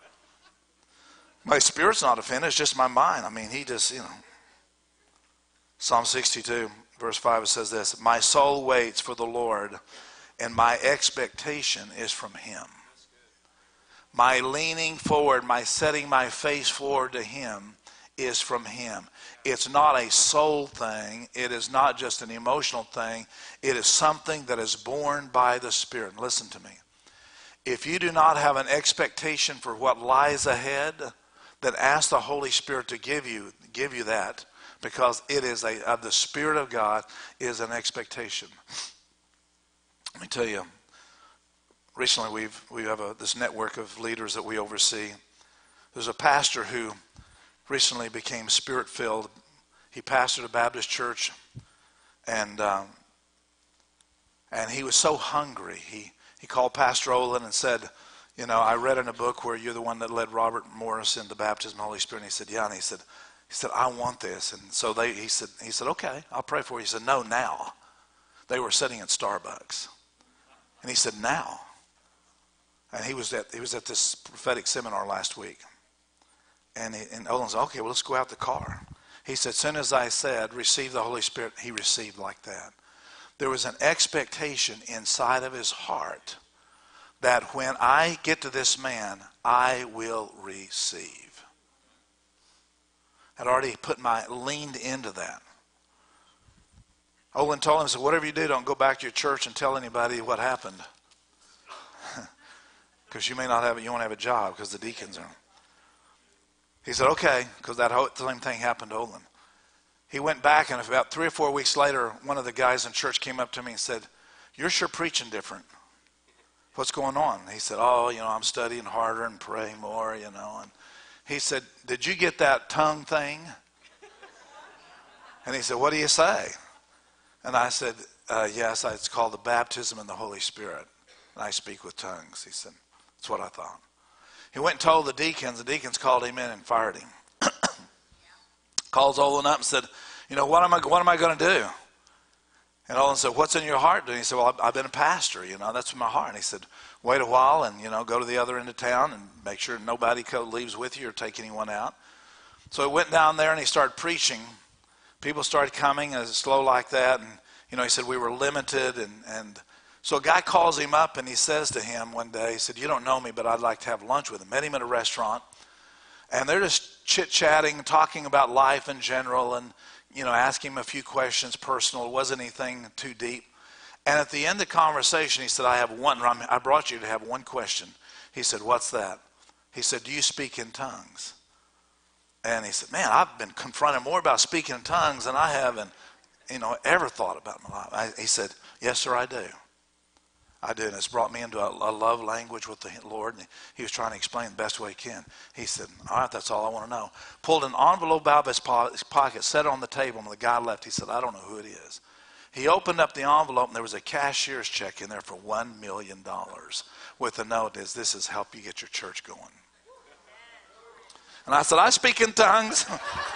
My spirit's not offended, it's just my mind. I mean, he just, you know. Psalm sixty-two, verse five, it says this, my soul waits for the Lord, and my expectation is from him. My leaning forward, my setting my face forward to him is from him. It's not a soul thing. It is not just an emotional thing. It is something that is born by the Spirit. And listen to me. If you do not have an expectation for what lies ahead, then ask the Holy Spirit to give you give you that, because it is a of the Spirit of God is an expectation. Let me tell you, recently we've we have a, this network of leaders that we oversee. There's a pastor who recently became Spirit-filled. He pastored a Baptist church, and um, and he was so hungry. He he called Pastor Olin and said, you know, I read in a book where you're the one that led Robert Morris into baptism of the Holy Spirit. And he said, yeah. And he said, he said, I want this. And so they, he said, he said, okay, I'll pray for you. He said, no, now. They were sitting at Starbucks. And he said, now. And he was at, he was at this prophetic seminar last week. And, he, and Olin said, okay, well, let's go out the car. He said, as soon as I said, receive the Holy Spirit, he received like that. There was an expectation inside of his heart that when I get to this man, I will receive. I'd already put my, leaned into that. Olin told him, said, whatever you do, don't go back to your church and tell anybody what happened. Because you may not have, you won't have a job because the deacons are. He said, okay, because that whole, same thing happened to Olin. He went back, and about three or four weeks later, one of the guys in church came up to me and said, you're sure preaching different. What's going on? He said, oh, you know, I'm studying harder and praying more, you know. And he said, did you get that tongue thing? And he said, what do you say? And I said, uh, yes, it's called the baptism in the Holy Spirit. And I speak with tongues. He said, that's what I thought. He went and told the deacons. The deacons called him in and fired him. Calls Olin up and said, you know, what am I, what am I going to do? And Olin said, what's in your heart? And he said, well, I've, I've been a pastor, you know, that's in my heart. And he said, wait a while and, you know, go to the other end of town and make sure nobody leaves with you or take anyone out. So he went down there and he started preaching. People started coming as slow like that. And, you know, he said, we were limited. And, and so a guy calls him up and he says to him one day, he said, you don't know me, but I'd like to have lunch with him. Met him at a restaurant. And they're just chit-chatting, talking about life in general, and, you know, asking him a few questions, personal. It wasn't anything too deep. And at the end of the conversation, he said, I have one, I brought you to have one question. He said, what's that? He said, do you speak in tongues? And he said, man, I've been confronted more about speaking in tongues than I haven't, you know, ever thought about in my life. I, he said, yes, sir, I do. I do, and it's brought me into a, a love language with the Lord, and he was trying to explain the best way he can. He said, all right, that's all I want to know. Pulled an envelope out of his pocket, set it on the table, and when the guy left, he said, I don't know who it is. He opened up the envelope, and there was a cashier's check in there for one million dollars with a note is, this is help you get your church going. And I said, I speak in tongues.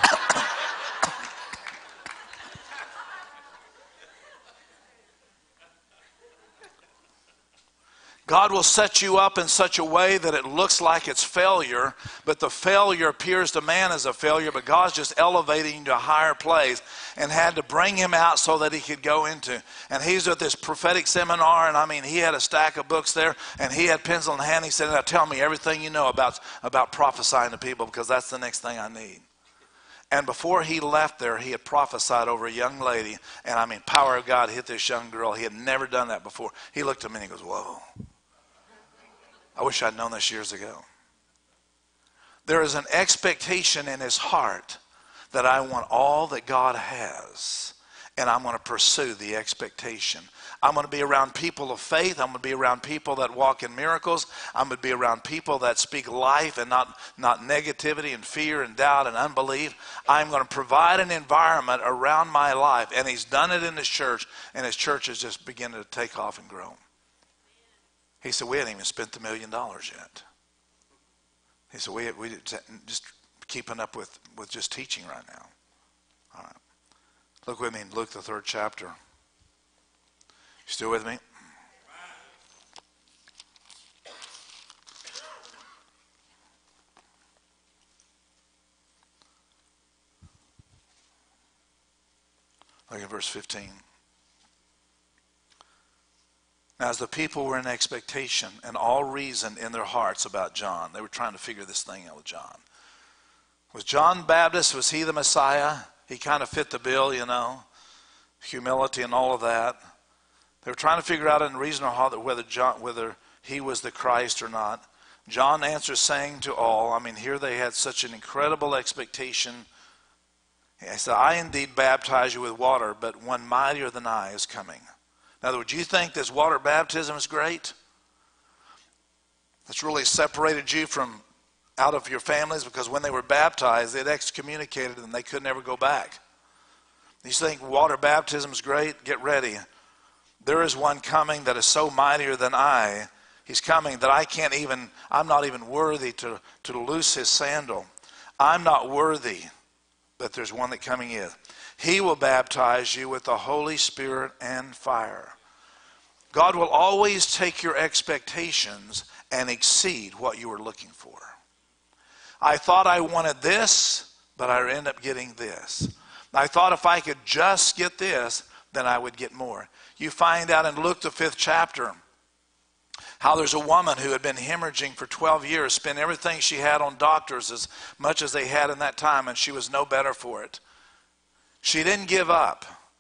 God will set you up in such a way that it looks like it's failure, but the failure appears to man as a failure, but God's just elevating you to a higher place and had to bring him out so that he could go into. And he's at this prophetic seminar, and I mean, he had a stack of books there, and he had pencil in hand. He said, now tell me everything you know about, about prophesying to people, because that's the next thing I need. And before he left there, he had prophesied over a young lady, and I mean, power of God hit this young girl. He had never done that before. He looked at me and he goes, whoa. I wish I'd known this years ago. There is an expectation in his heart that I want all that God has, and I'm going to pursue the expectation. I'm going to be around people of faith. I'm going to be around people that walk in miracles. I'm going to be around people that speak life and not, not negativity and fear and doubt and unbelief. I'm going to provide an environment around my life, and he's done it in his church, and his church is just beginning to take off and grow. He said, we hadn't even spent the million dollars yet. He said, we we just keeping up with, with just teaching right now. All right. Look with me in Luke, the third chapter. You still with me? Look at verse fifteen. Now, as the people were in expectation and all reasoned in their hearts about John, they were trying to figure this thing out with John. Was John Baptist, was he the Messiah? He kind of fit the bill, you know, humility and all of that. They were trying to figure out in reason or heart whether John, whether he was the Christ or not. John answers saying to all, I mean, here they had such an incredible expectation. He said, I indeed baptize you with water, but one mightier than I is coming. In other words, you think this water baptism is great? That's really separated you from out of your families, because when they were baptized, they'd excommunicated them and they could never go back. You think water baptism is great? Get ready. There is one coming that is so mightier than I. He's coming that I can't even, I'm not even worthy to, to loose his sandal. I'm not worthy, but there's one that coming in. He will baptize you with the Holy Spirit and fire. God will always take your expectations and exceed what you were looking for. I thought I wanted this, but I end up getting this. I thought if I could just get this, then I would get more. You find out in Luke, the fifth chapter, how there's a woman who had been hemorrhaging for twelve years, spent everything she had on doctors, as much as they had in that time, and she was no better for it. She didn't give up.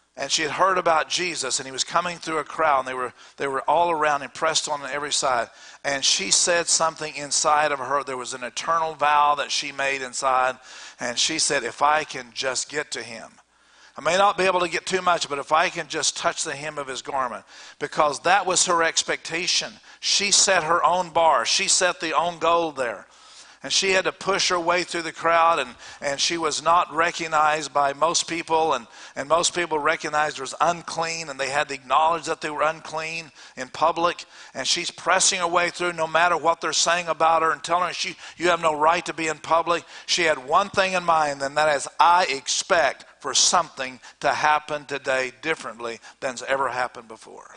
And she had heard about Jesus, and he was coming through a crowd, and they were they were all around him, pressed on every side. And she said something inside of her. There was an eternal vow that she made inside, and she said, if I can just get to him. I may not be able to get too much, but if I can just touch the hem of his garment, because that was her expectation. She set her own bar. She set the own goal there. And she had to push her way through the crowd, and, and she was not recognized by most people, and, and most people recognized her as unclean, and they had to acknowledge that they were unclean in public. And she's pressing her way through no matter what they're saying about her and telling her she, you have no right to be in public. She had one thing in mind, and that is, I expect for something to happen today differently than's ever happened before.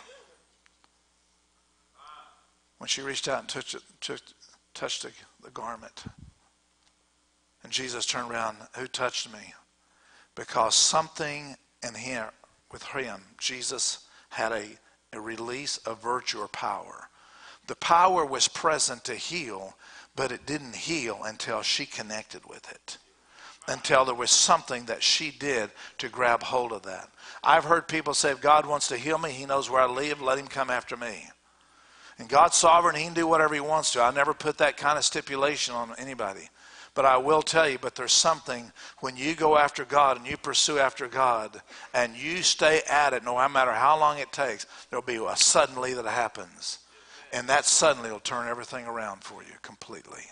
When she reached out and touched it, touched, touched the, the garment, and Jesus turned around, who touched me? Because something in him, with him, Jesus had a, a release of virtue or power. The power was present to heal, but it didn't heal until she connected with it. Until there was something that she did to grab hold of that. I've heard people say, if God wants to heal me, he knows where I live, let him come after me. And God's sovereign, he can do whatever he wants to. I never put that kind of stipulation on anybody. But I will tell you, but there's something when you go after God and you pursue after God and you stay at it, no matter how long it takes, there'll be a suddenly that happens. And that suddenly will turn everything around for you completely.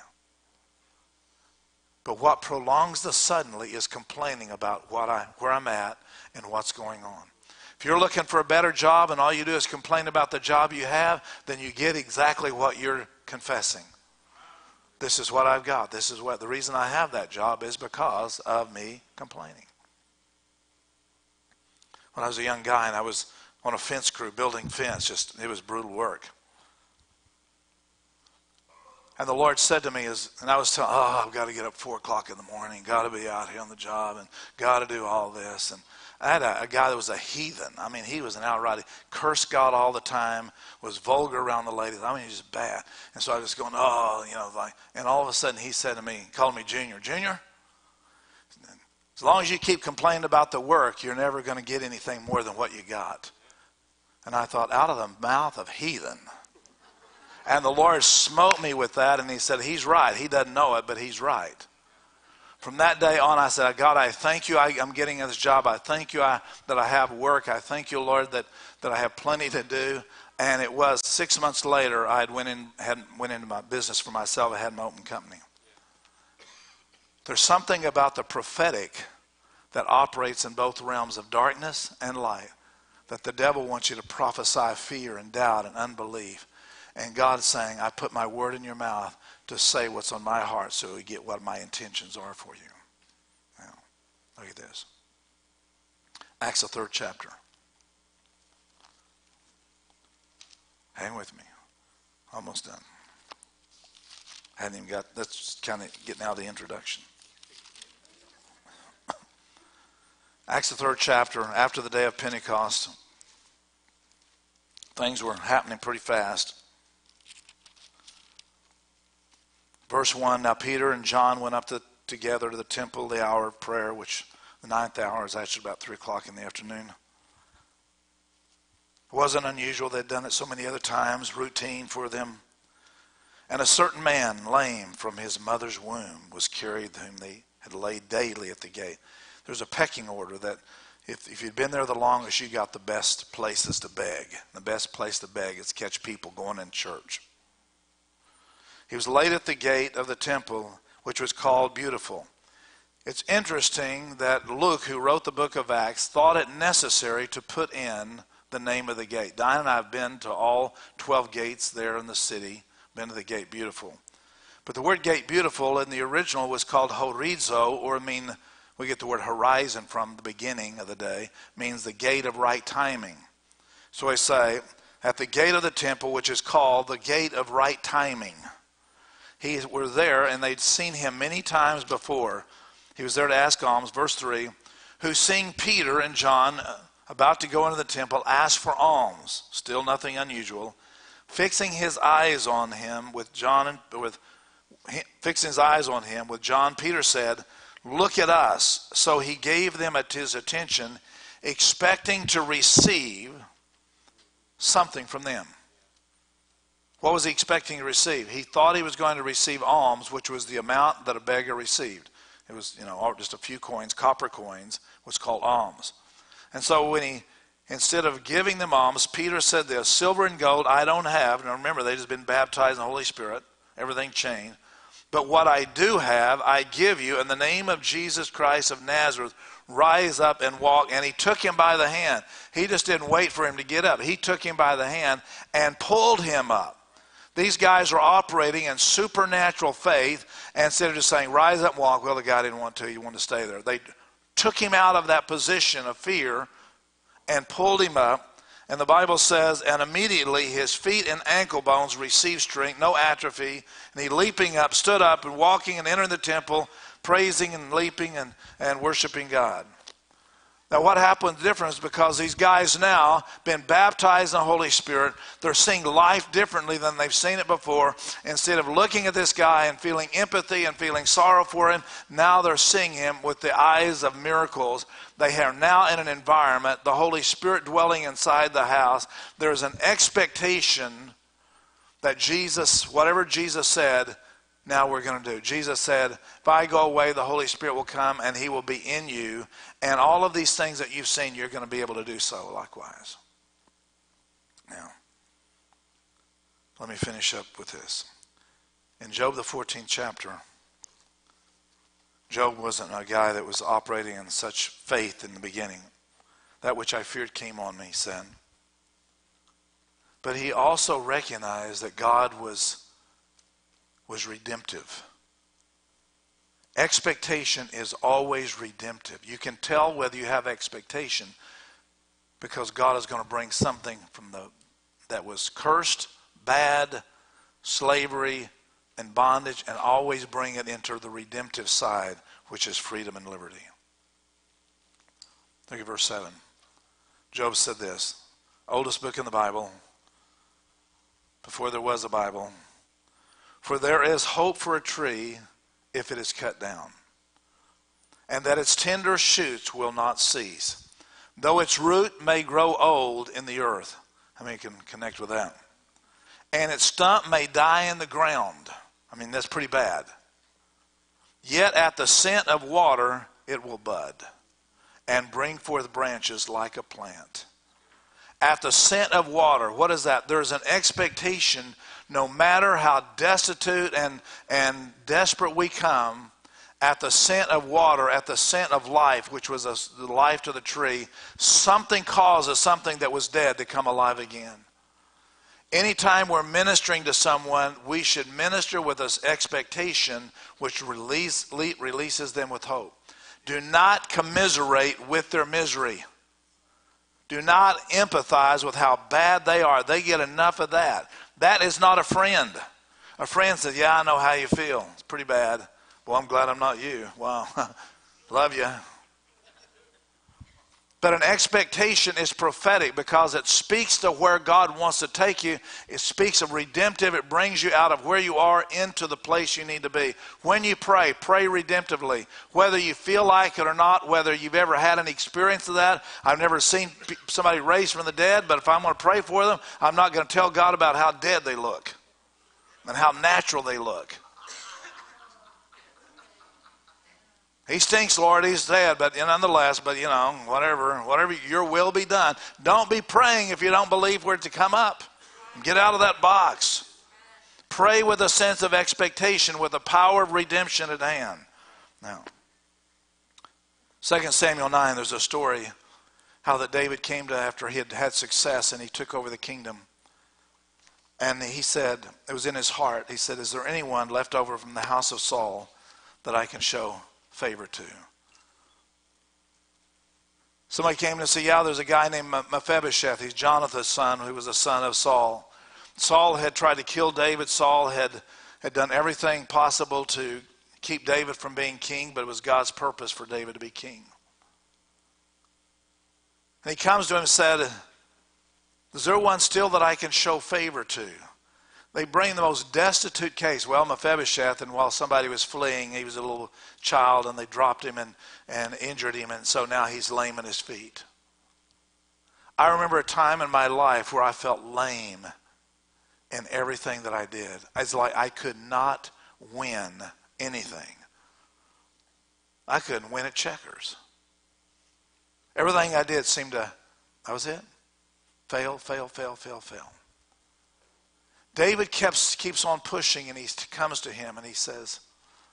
But what prolongs the suddenly is complaining about what I, where I'm at and what's going on. If you're looking for a better job and all you do is complain about the job you have, then you get exactly what you're confessing. This is what I've got. This is what the reason I have that job is because of me complaining. When I was a young guy and I was on a fence crew building fence, just it was brutal work. And the Lord said to me, is, and I was telling, oh, I've got to get up four o'clock in the morning, got to be out here on the job, and got to do all this. And I had a, a guy that was a heathen. I mean, he was an outright, he cursed God all the time, was vulgar around the ladies. I mean, he was just bad. And so I was going, oh, you know, like, and all of a sudden he said to me, he called me Junior. Junior, as long as you keep complaining about the work, you're never going to get anything more than what you got. And I thought, out of the mouth of heathen. And the Lord smote me with that, and he said, he's right. He doesn't know it, but he's right. From that day on, I said, God, I thank you I, I'm getting this job. I thank you I, that I have work. I thank you, Lord, that, that I have plenty to do. And it was six months later, I had went, in, had went into my business for myself. I had my own company. There's something about the prophetic that operates in both realms of darkness and light, that the devil wants you to prophesy fear and doubt and unbelief. And God's saying, I put my word in your mouth to say what's on my heart so you get what my intentions are for you. Now, look at this. Acts the third chapter. Hang with me. Almost done. Hadn't even got, that's kind of getting out of the introduction. Acts the third chapter, after the day of Pentecost, things were happening pretty fast. Verse one, now Peter and John went up to, together to the temple, the hour of prayer, which the ninth hour is actually about three o'clock in the afternoon. It wasn't unusual. They'd done it so many other times, routine for them. And a certain man, lame from his mother's womb, was carried, whom they had laid daily at the gate. There's a pecking order that if, if you'd been there the longest, you got the best places to beg. The best place to beg is catch people going in church. He was laid at the gate of the temple, which was called Beautiful. It's interesting that Luke, who wrote the book of Acts, thought it necessary to put in the name of the gate. Diane and I have been to all twelve gates there in the city, been to the gate Beautiful. But the word gate Beautiful in the original was called horizo, or I mean, we get the word horizon from the beginning of the day, means the gate of right timing. So I say, at the gate of the temple, which is called the gate of right timing. He were there, and they'd seen him many times before. He was there to ask alms, verse three, who seeing Peter and John about to go into the temple, asked for alms. Still nothing unusual. Fixing his eyes on him with John, and with fixing his eyes on him with John, Peter said, look at us. So he gave them his attention, expecting to receive something from them. What was he expecting to receive? He thought he was going to receive alms, which was the amount that a beggar received. It was, you know, just a few coins, copper coins, was called alms. And so when he, instead of giving them alms, Peter said this, silver and gold I don't have. Now remember, they'd just been baptized in the Holy Spirit. Everything changed. But what I do have, I give you. In the name of Jesus Christ of Nazareth, rise up and walk. And he took him by the hand. He just didn't wait for him to get up. He took him by the hand and pulled him up. These guys were operating in supernatural faith, and instead of just saying, rise up and walk, well, the guy didn't want to, he wanted to stay there. They took him out of that position of fear and pulled him up. And the Bible says, and immediately his feet and ankle bones received strength, no atrophy. And he leaping up, stood up and walking and entering the temple, praising and leaping and, and worshiping God. Now what happened different is because these guys now been baptized in the Holy Spirit. They're seeing life differently than they've seen it before. Instead of looking at this guy and feeling empathy and feeling sorrow for him, now they're seeing him with the eyes of miracles. They are now in an environment, the Holy Spirit dwelling inside the house. There's an expectation that Jesus, whatever Jesus said, now we're going to do. Jesus said, if I go away, the Holy Spirit will come and he will be in you. And all of these things that you've seen, you're going to be able to do so likewise. Now, let me finish up with this. In Job, the fourteenth chapter, Job wasn't a guy that was operating in such faith in the beginning. That which I feared came on me, he said. But he also recognized that God was was redemptive. Expectation is always redemptive. You can tell whether you have expectation because God is going to bring something from the that was cursed, bad, slavery, and bondage, and always bring it into the redemptive side, which is freedom and liberty. Look at verse seven. Job said this, oldest book in the Bible, before there was a Bible. For there is hope for a tree if it is cut down, and that its tender shoots will not cease, though its root may grow old in the earth. How many can connect with that? And its stump may die in the ground. I mean, that's pretty bad. Yet at the scent of water it will bud and bring forth branches like a plant. At the scent of water, what is that? There's an expectation. No matter how destitute and, and desperate we come, at the scent of water, at the scent of life, which was a, the life to the tree, something causes something that was dead to come alive again. Anytime we're ministering to someone, we should minister with this expectation which release, releases them with hope. Do not commiserate with their misery. Do not empathize with how bad they are. They get enough of that. That is not a friend. A friend says, yeah, I know how you feel. It's pretty bad. Well, I'm glad I'm not you. Wow. Love you. But an expectation is prophetic because it speaks to where God wants to take you. It speaks of redemptive. It brings you out of where you are into the place you need to be. When you pray, pray redemptively. Whether you feel like it or not, whether you've ever had an experience of that. I've never seen somebody raised from the dead, but if I'm going to pray for them, I'm not going to tell God about how dead they look and how natural they look. He stinks, Lord, he's dead, but nonetheless, but you know, whatever, whatever, your will be done. Don't be praying if you don't believe where to come up. Get out of that box. Pray with a sense of expectation, with the power of redemption at hand. Now, Second Samuel nine, there's a story how that David came to after he had had success and he took over the kingdom. And he said, it was in his heart, he said, is there anyone left over from the house of Saul that I can show favor to? Somebody came and said, yeah, there's a guy named Mephibosheth. He's Jonathan's son, who was a son of Saul. Saul had tried to kill David. Saul had, had done everything possible to keep David from being king, but it was God's purpose for David to be king. And he comes to him and said, is there one still that I can show favor to? They bring the most destitute case. Well, Mephibosheth, and while somebody was fleeing, he was a little child, and they dropped him and, and injured him, and so now he's lame in his feet. I remember a time in my life where I felt lame in everything that I did. It's like I could not win anything. I couldn't win at checkers. Everything I did seemed to, that was it. Fail, fail, fail, fail, fail. David keeps, keeps on pushing, and he comes to him and he says,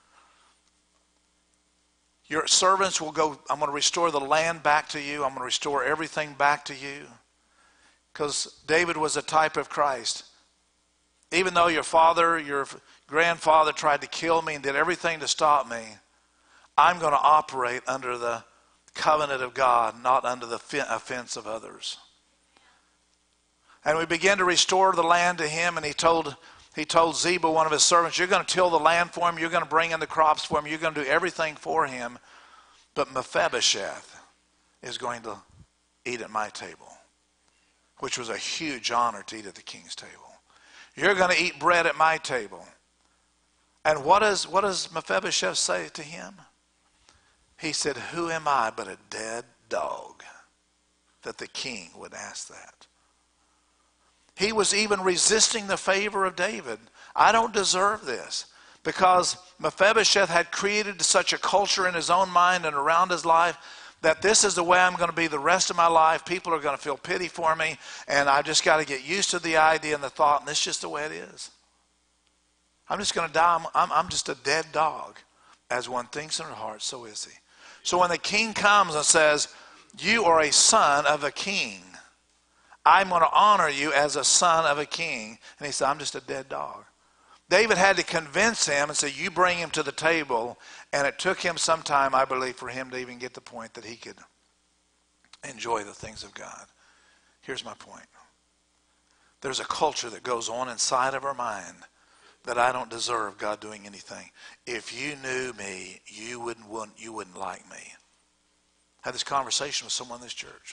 your servants will go, I'm going to restore the land back to you. I'm going to restore everything back to you. Because David was a type of Christ. Even though your father, your grandfather tried to kill me and did everything to stop me, I'm going to operate under the covenant of God, not under the offense of others. And we began to restore the land to him, and he told he told Ziba, one of his servants, you're going to till the land for him, you're going to bring in the crops for him, you're going to do everything for him, but Mephibosheth is going to eat at my table, which was a huge honor to eat at the king's table. You're going to eat bread at my table. And what does, what does Mephibosheth say to him? He said, who am I but a dead dog that the king would ask that? He was even resisting the favor of David. I don't deserve this. Because Mephibosheth had created such a culture in his own mind and around his life that this is the way I'm going to be the rest of my life. People are going to feel pity for me, and I've just got to get used to the idea and the thought, and this is just the way it is. I'm just going to die. I'm, I'm, I'm just a dead dog. As one thinks in her heart, so is he. So when the king comes and says, you are a son of a king, I'm going to honor you as a son of a king. And he said, I'm just a dead dog. David had to convince him and say, you bring him to the table. And it took him some time, I believe, for him to even get the point that he could enjoy the things of God. Here's my point. There's a culture that goes on inside of our mind that I don't deserve God doing anything. If you knew me, you wouldn't, wouldn't, you wouldn't like me. I had this conversation with someone in this church.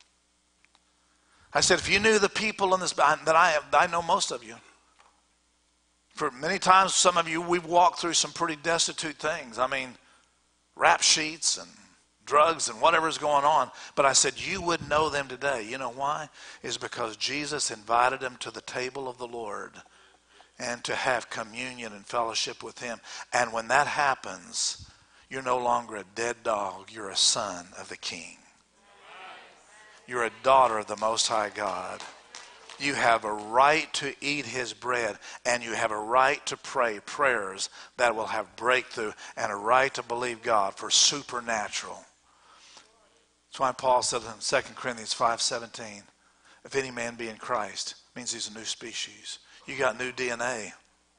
I said, if you knew the people in this, that I have, I know most of you. For many times, some of you, we've walked through some pretty destitute things. I mean, rap sheets and drugs and whatever's going on. But I said, you wouldn't know them today. You know why? It's because Jesus invited them to the table of the Lord and to have communion and fellowship with him. And when that happens, you're no longer a dead dog. You're a son of the King. You're a daughter of the Most High God. You have a right to eat his bread, and you have a right to pray prayers that will have breakthrough, and a right to believe God for supernatural. That's why Paul said in Second Corinthians five seventeen, if any man be in Christ, it means he's a new species. You got new D N A.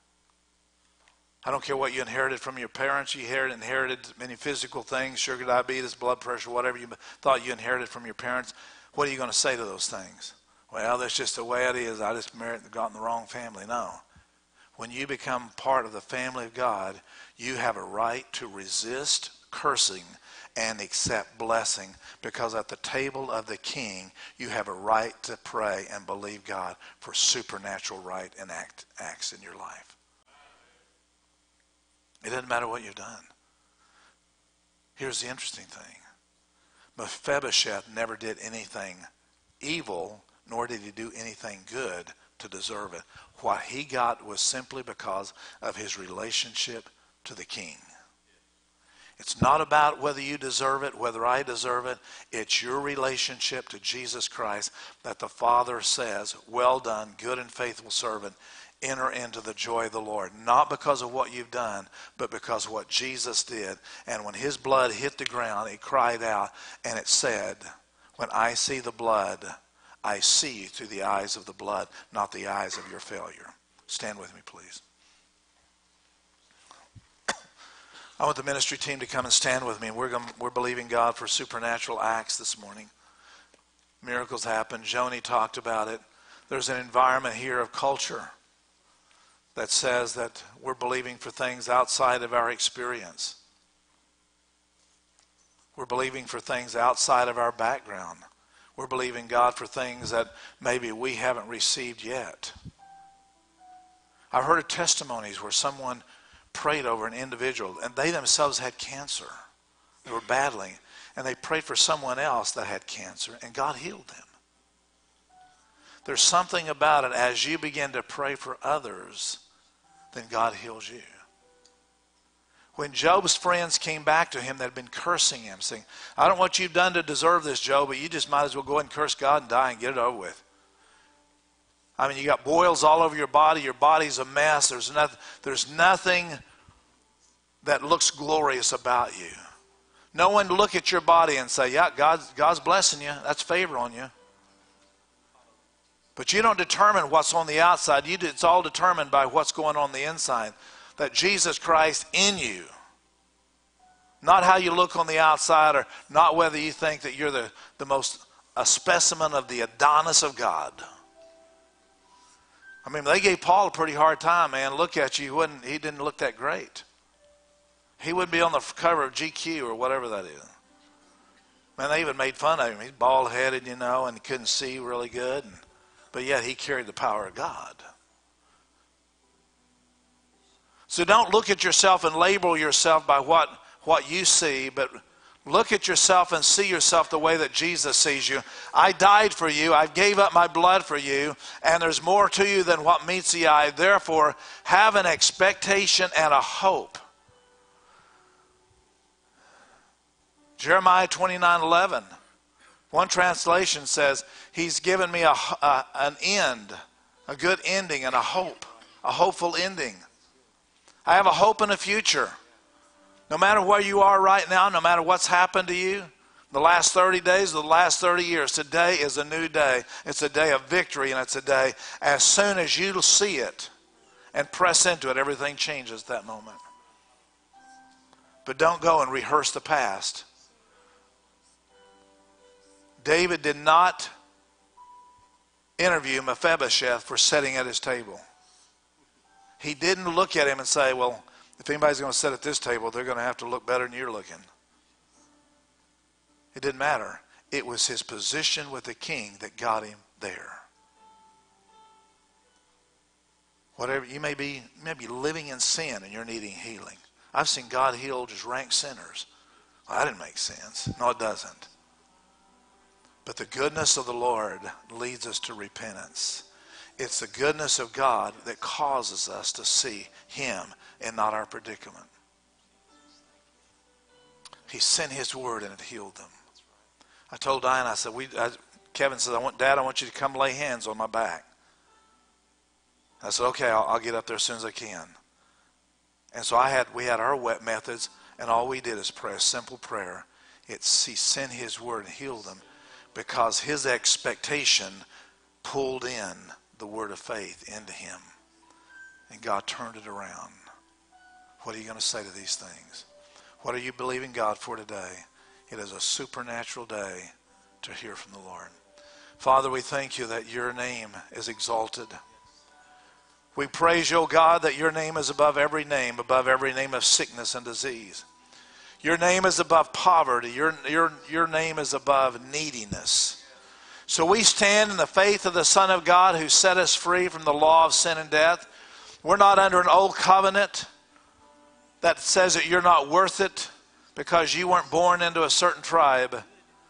I don't care what you inherited from your parents. You inherited, inherited many physical things, sugar, diabetes, blood pressure, whatever you thought you inherited from your parents. What are you going to say to those things? Well, that's just the way it is. I just married, got in the wrong family. No. When you become part of the family of God, you have a right to resist cursing and accept blessing, because at the table of the King, you have a right to pray and believe God for supernatural right and act, acts in your life. It doesn't matter what you've done. Here's the interesting thing. Mephibosheth never did anything evil, nor did he do anything good to deserve it. What he got was simply because of his relationship to the King. It's not about whether you deserve it, whether I deserve it. It's your relationship to Jesus Christ that the Father says, well done, good and faithful servant. Enter into the joy of the Lord. Not because of what you've done, but because of what Jesus did. And when his blood hit the ground, he cried out, and it said, when I see the blood, I see you through the eyes of the blood, not the eyes of your failure. Stand with me, please. I want the ministry team to come and stand with me. We're, going, we're believing God for supernatural acts this morning. Miracles happen. Joni talked about it. There's an environment here of culture that says that we're believing for things outside of our experience. We're believing for things outside of our background. We're believing God for things that maybe we haven't received yet. I've heard of testimonies where someone prayed over an individual, and they themselves had cancer. They were battling, and they prayed for someone else that had cancer, and God healed them. There's something about it as you begin to pray for others, then God heals you. When Job's friends came back to him that had been cursing him, saying, I don't know what you've done to deserve this, Job, but you just might as well go ahead and curse God and die and get it over with. I mean, you got boils all over your body. Your body's a mess. There's nothing, there's nothing that looks glorious about you. No one look at your body and say, yeah, God's, God's blessing you. That's favor on you. But you don't determine what's on the outside. You, it's all determined by what's going on the inside. That Jesus Christ in you. Not how you look on the outside, or not whether you think that you're the, the most a specimen of the Adonis of God. I mean, they gave Paul a pretty hard time, man. Look at you. He, wouldn't, he didn't look that great. He wouldn't be on the cover of G Q or whatever that is. Man, they even made fun of him. He's bald-headed, you know, and he couldn't see really good. And, but yet he carried the power of God. So don't look at yourself and label yourself by what, what you see, but look at yourself and see yourself the way that Jesus sees you. I died for you. I gave up my blood for you, and there's more to you than what meets the eye. Therefore, have an expectation and a hope. Jeremiah twenty-nine eleven. One translation says, he's given me a, a, an end, a good ending and a hope, a hopeful ending. I have a hope in the future. No matter where you are right now, no matter what's happened to you, the last thirty days, the last thirty years, today is a new day. It's a day of victory, and it's a day, as soon as you see it and press into it, everything changes at that moment. But don't go and rehearse the past. David did not interview Mephibosheth for sitting at his table. He didn't look at him and say, well, if anybody's going to sit at this table, they're going to have to look better than you're looking. It didn't matter. It was his position with the king that got him there. Whatever you may be, you may be living in sin and you're needing healing. I've seen God heal just rank sinners. Well, that didn't make sense. No, it doesn't. But the goodness of the Lord leads us to repentance. It's the goodness of God that causes us to see him and not our predicament. He sent his word and it healed them. I told Diane, I said, we, I, Kevin says, I want, Dad, I want you to come lay hands on my back. I said, okay, I'll, I'll get up there as soon as I can. And so I had, we had our wet methods, and all we did is pray a simple prayer. It's, he sent his word and healed them because his expectation pulled in the word of faith into him. And God turned it around. What are you going to say to these things? What are you believing God for today? It is a supernatural day to hear from the Lord. Father, we thank you that your name is exalted. We praise you, O God, that your name is above every name, above every name of sickness and disease. Your name is above poverty. Your, your, your name is above neediness. So we stand in the faith of the Son of God who set us free from the law of sin and death. We're not under an old covenant that says that you're not worth it because you weren't born into a certain tribe.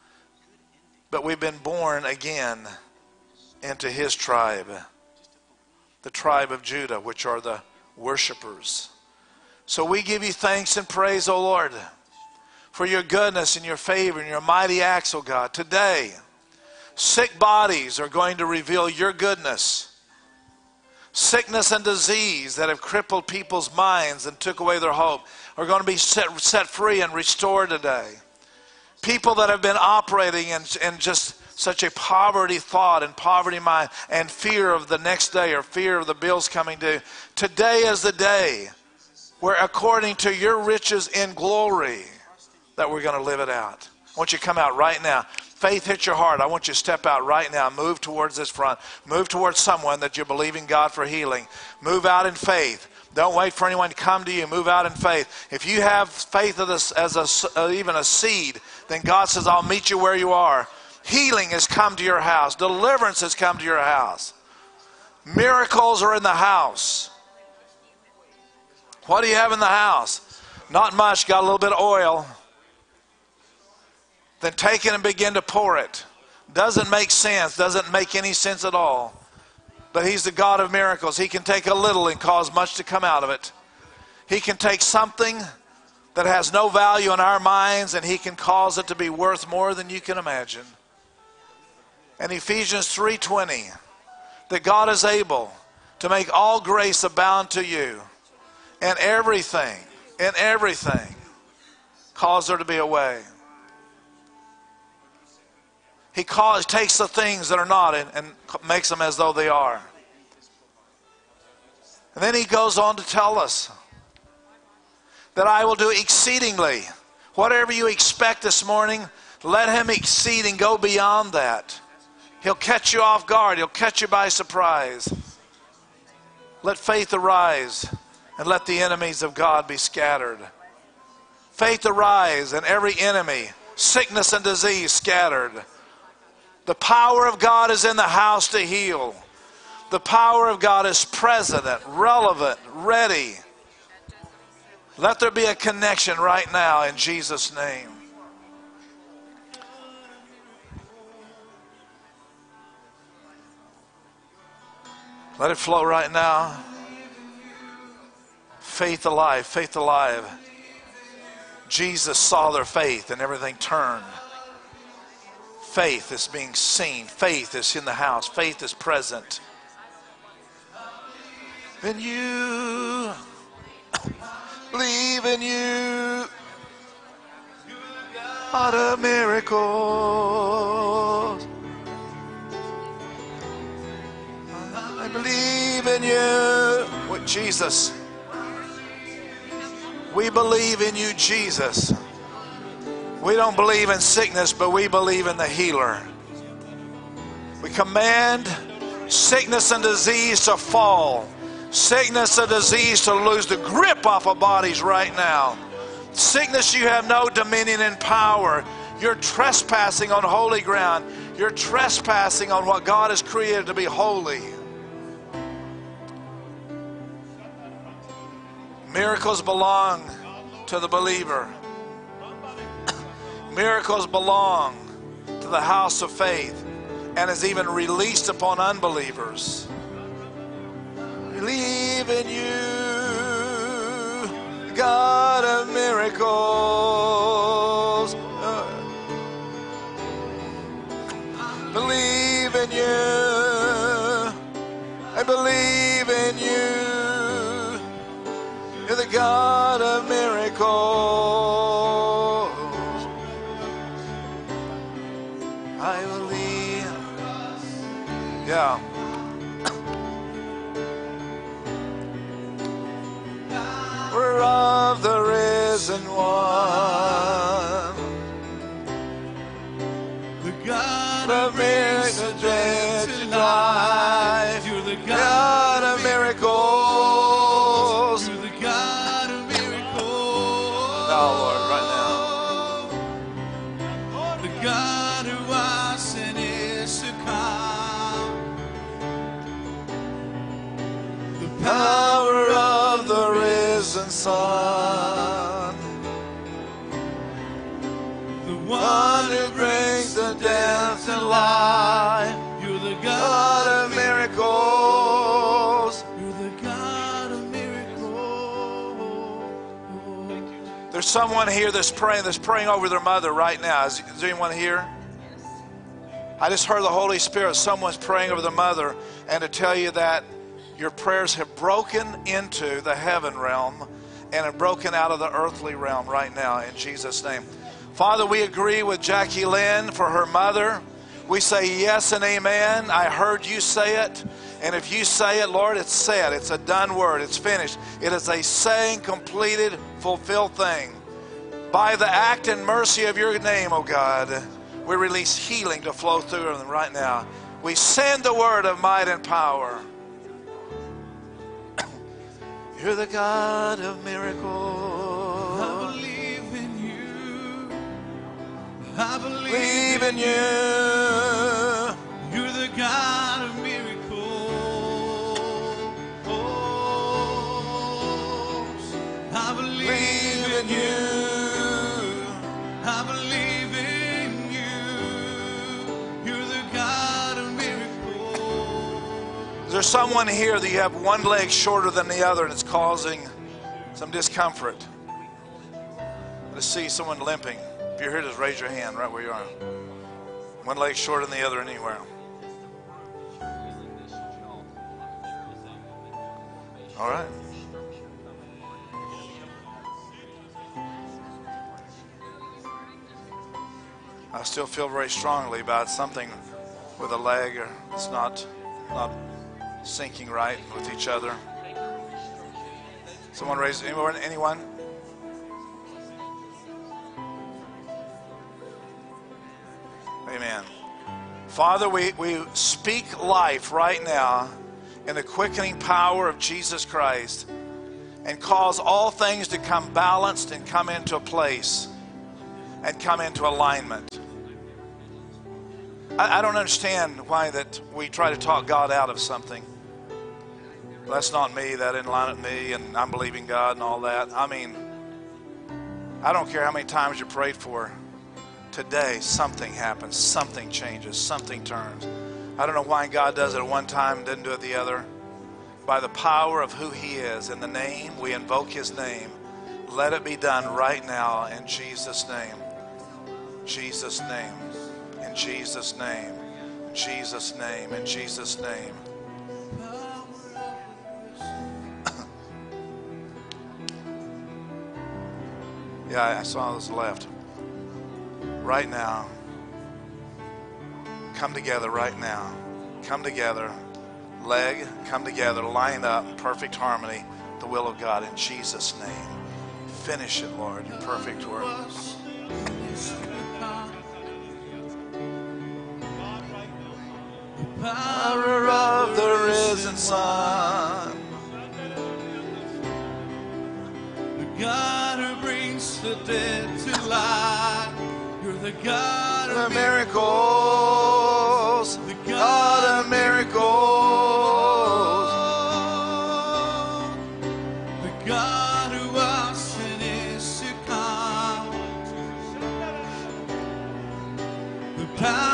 But we've been born again into his tribe, the tribe of Judah, which are the worshipers. So we give you thanks and praise, O Lord, for your goodness and your favor and your mighty acts, O God. Today, sick bodies are going to reveal your goodness. Sickness and disease that have crippled people's minds and took away their hope are going to be set, set free and restored today. People that have been operating in, in just such a poverty thought and poverty mind and fear of the next day or fear of the bills coming due. Today is the day where according to your riches in glory that we're going to live it out. I want you to come out right now. Faith hit your heart. I want you to step out right now. Move towards this front. Move towards someone that you're believing God for healing. Move out in faith. Don't wait for anyone to come to you. Move out in faith. If you have faith as a, uh, even a seed, then God says, I'll meet you where you are. Healing has come to your house. Deliverance has come to your house. Miracles are in the house. What do you have in the house? Not much. Got a little bit of oil. Then take it and begin to pour it. Doesn't make sense. Doesn't make any sense at all. But he's the God of miracles. He can take a little and cause much to come out of it. He can take something that has no value in our minds, and he can cause it to be worth more than you can imagine. And Ephesians three twenty, that God is able to make all grace abound to you, and everything, in everything, cause there to be a way. He calls, takes the things that are not and, and makes them as though they are. And then he goes on to tell us that I will do exceedingly. Whatever you expect this morning, let him exceed and go beyond that. He'll catch you off guard. He'll catch you by surprise. Let faith arise and let the enemies of God be scattered. Faith arise and every enemy, sickness and disease scattered. The power of God is in the house to heal. The power of God is present, relevant, ready. Let there be a connection right now in Jesus' name. Let it flow right now. Faith alive, faith alive. Jesus saw their faith and everything turned. Faith is being seen. Faith is in the house. Faith is present. In you, believe in you, God of miracles. I believe in you. With Jesus. We believe in you, Jesus. We don't believe in sickness, but we believe in the healer. We command sickness and disease to fall. Sickness and disease to lose the grip off of bodies right now. Sickness, you have no dominion and power. You're trespassing on holy ground. You're trespassing on what God has created to be holy. Miracles belong to the believer. Miracles belong to the house of faith and is even released upon unbelievers. Believe in you, God of miracles. Uh, believe in you. I believe in you. You're the God of miracles. I believe. Yeah. We're of the risen one. The God of miracles, dead to life. You're the God of miracles. You're the God of miracles. Now, Lord, right now. The God who was and is to come. The power of the risen Son. The one who brings the dead to life. You're the God of miracles. You're the God of miracles. There's someone here that's praying, that's praying over their mother right now. Is, is there anyone here? I just heard the Holy Spirit. Someone's praying over their mother, and to tell you that your prayers have broken into the heaven realm and have broken out of the earthly realm right now in Jesus' name. Father, we agree with Jackie Lynn for her mother. We say yes and amen. I heard you say it. And if you say it, Lord, it's said. It's a done word. It's finished. It is a saying, completed, fulfilled thing. By the act and mercy of your name, oh God, we release healing to flow through them right now. We send the word of might and power. You're the God of miracles. I believe in you. I believe in you. You're the God of miracles. I believe in you. I believe in you. You're someone here that you have one leg shorter than the other and it's causing some discomfort. I just see someone limping. If you're here, just raise your hand right where you are. One leg shorter than the other anywhere. All right. I still feel very strongly about something with a leg or it's not not syncing right with each other. Someone raise anyone? Anyone? Amen. Father, we, we speak life right now in the quickening power of Jesus Christ and cause all things to come balanced and come into a place and come into alignment. I, I don't understand why that we try to talk God out of something. Well, that's not me, that didn't line up with me, and I'm believing God and all that. I mean, I don't care how many times you prayed for. Today, something happens, something changes, something turns. I don't know why God does it at one time and didn't do it the other. By the power of who He is, in the name, we invoke His name. Let it be done right now in Jesus' name. Jesus' name. In Jesus' name. In Jesus' name. In Jesus' name. Yeah, I saw those left. Right now. Come together right now. Come together. Leg, come together. Line up in perfect harmony. The will of God in Jesus' name. Finish it, Lord. Your perfect work. Power of the risen Son. The God who brings the dead to life. You're the God of miracles. The God of miracles. The God who was and is to come. The power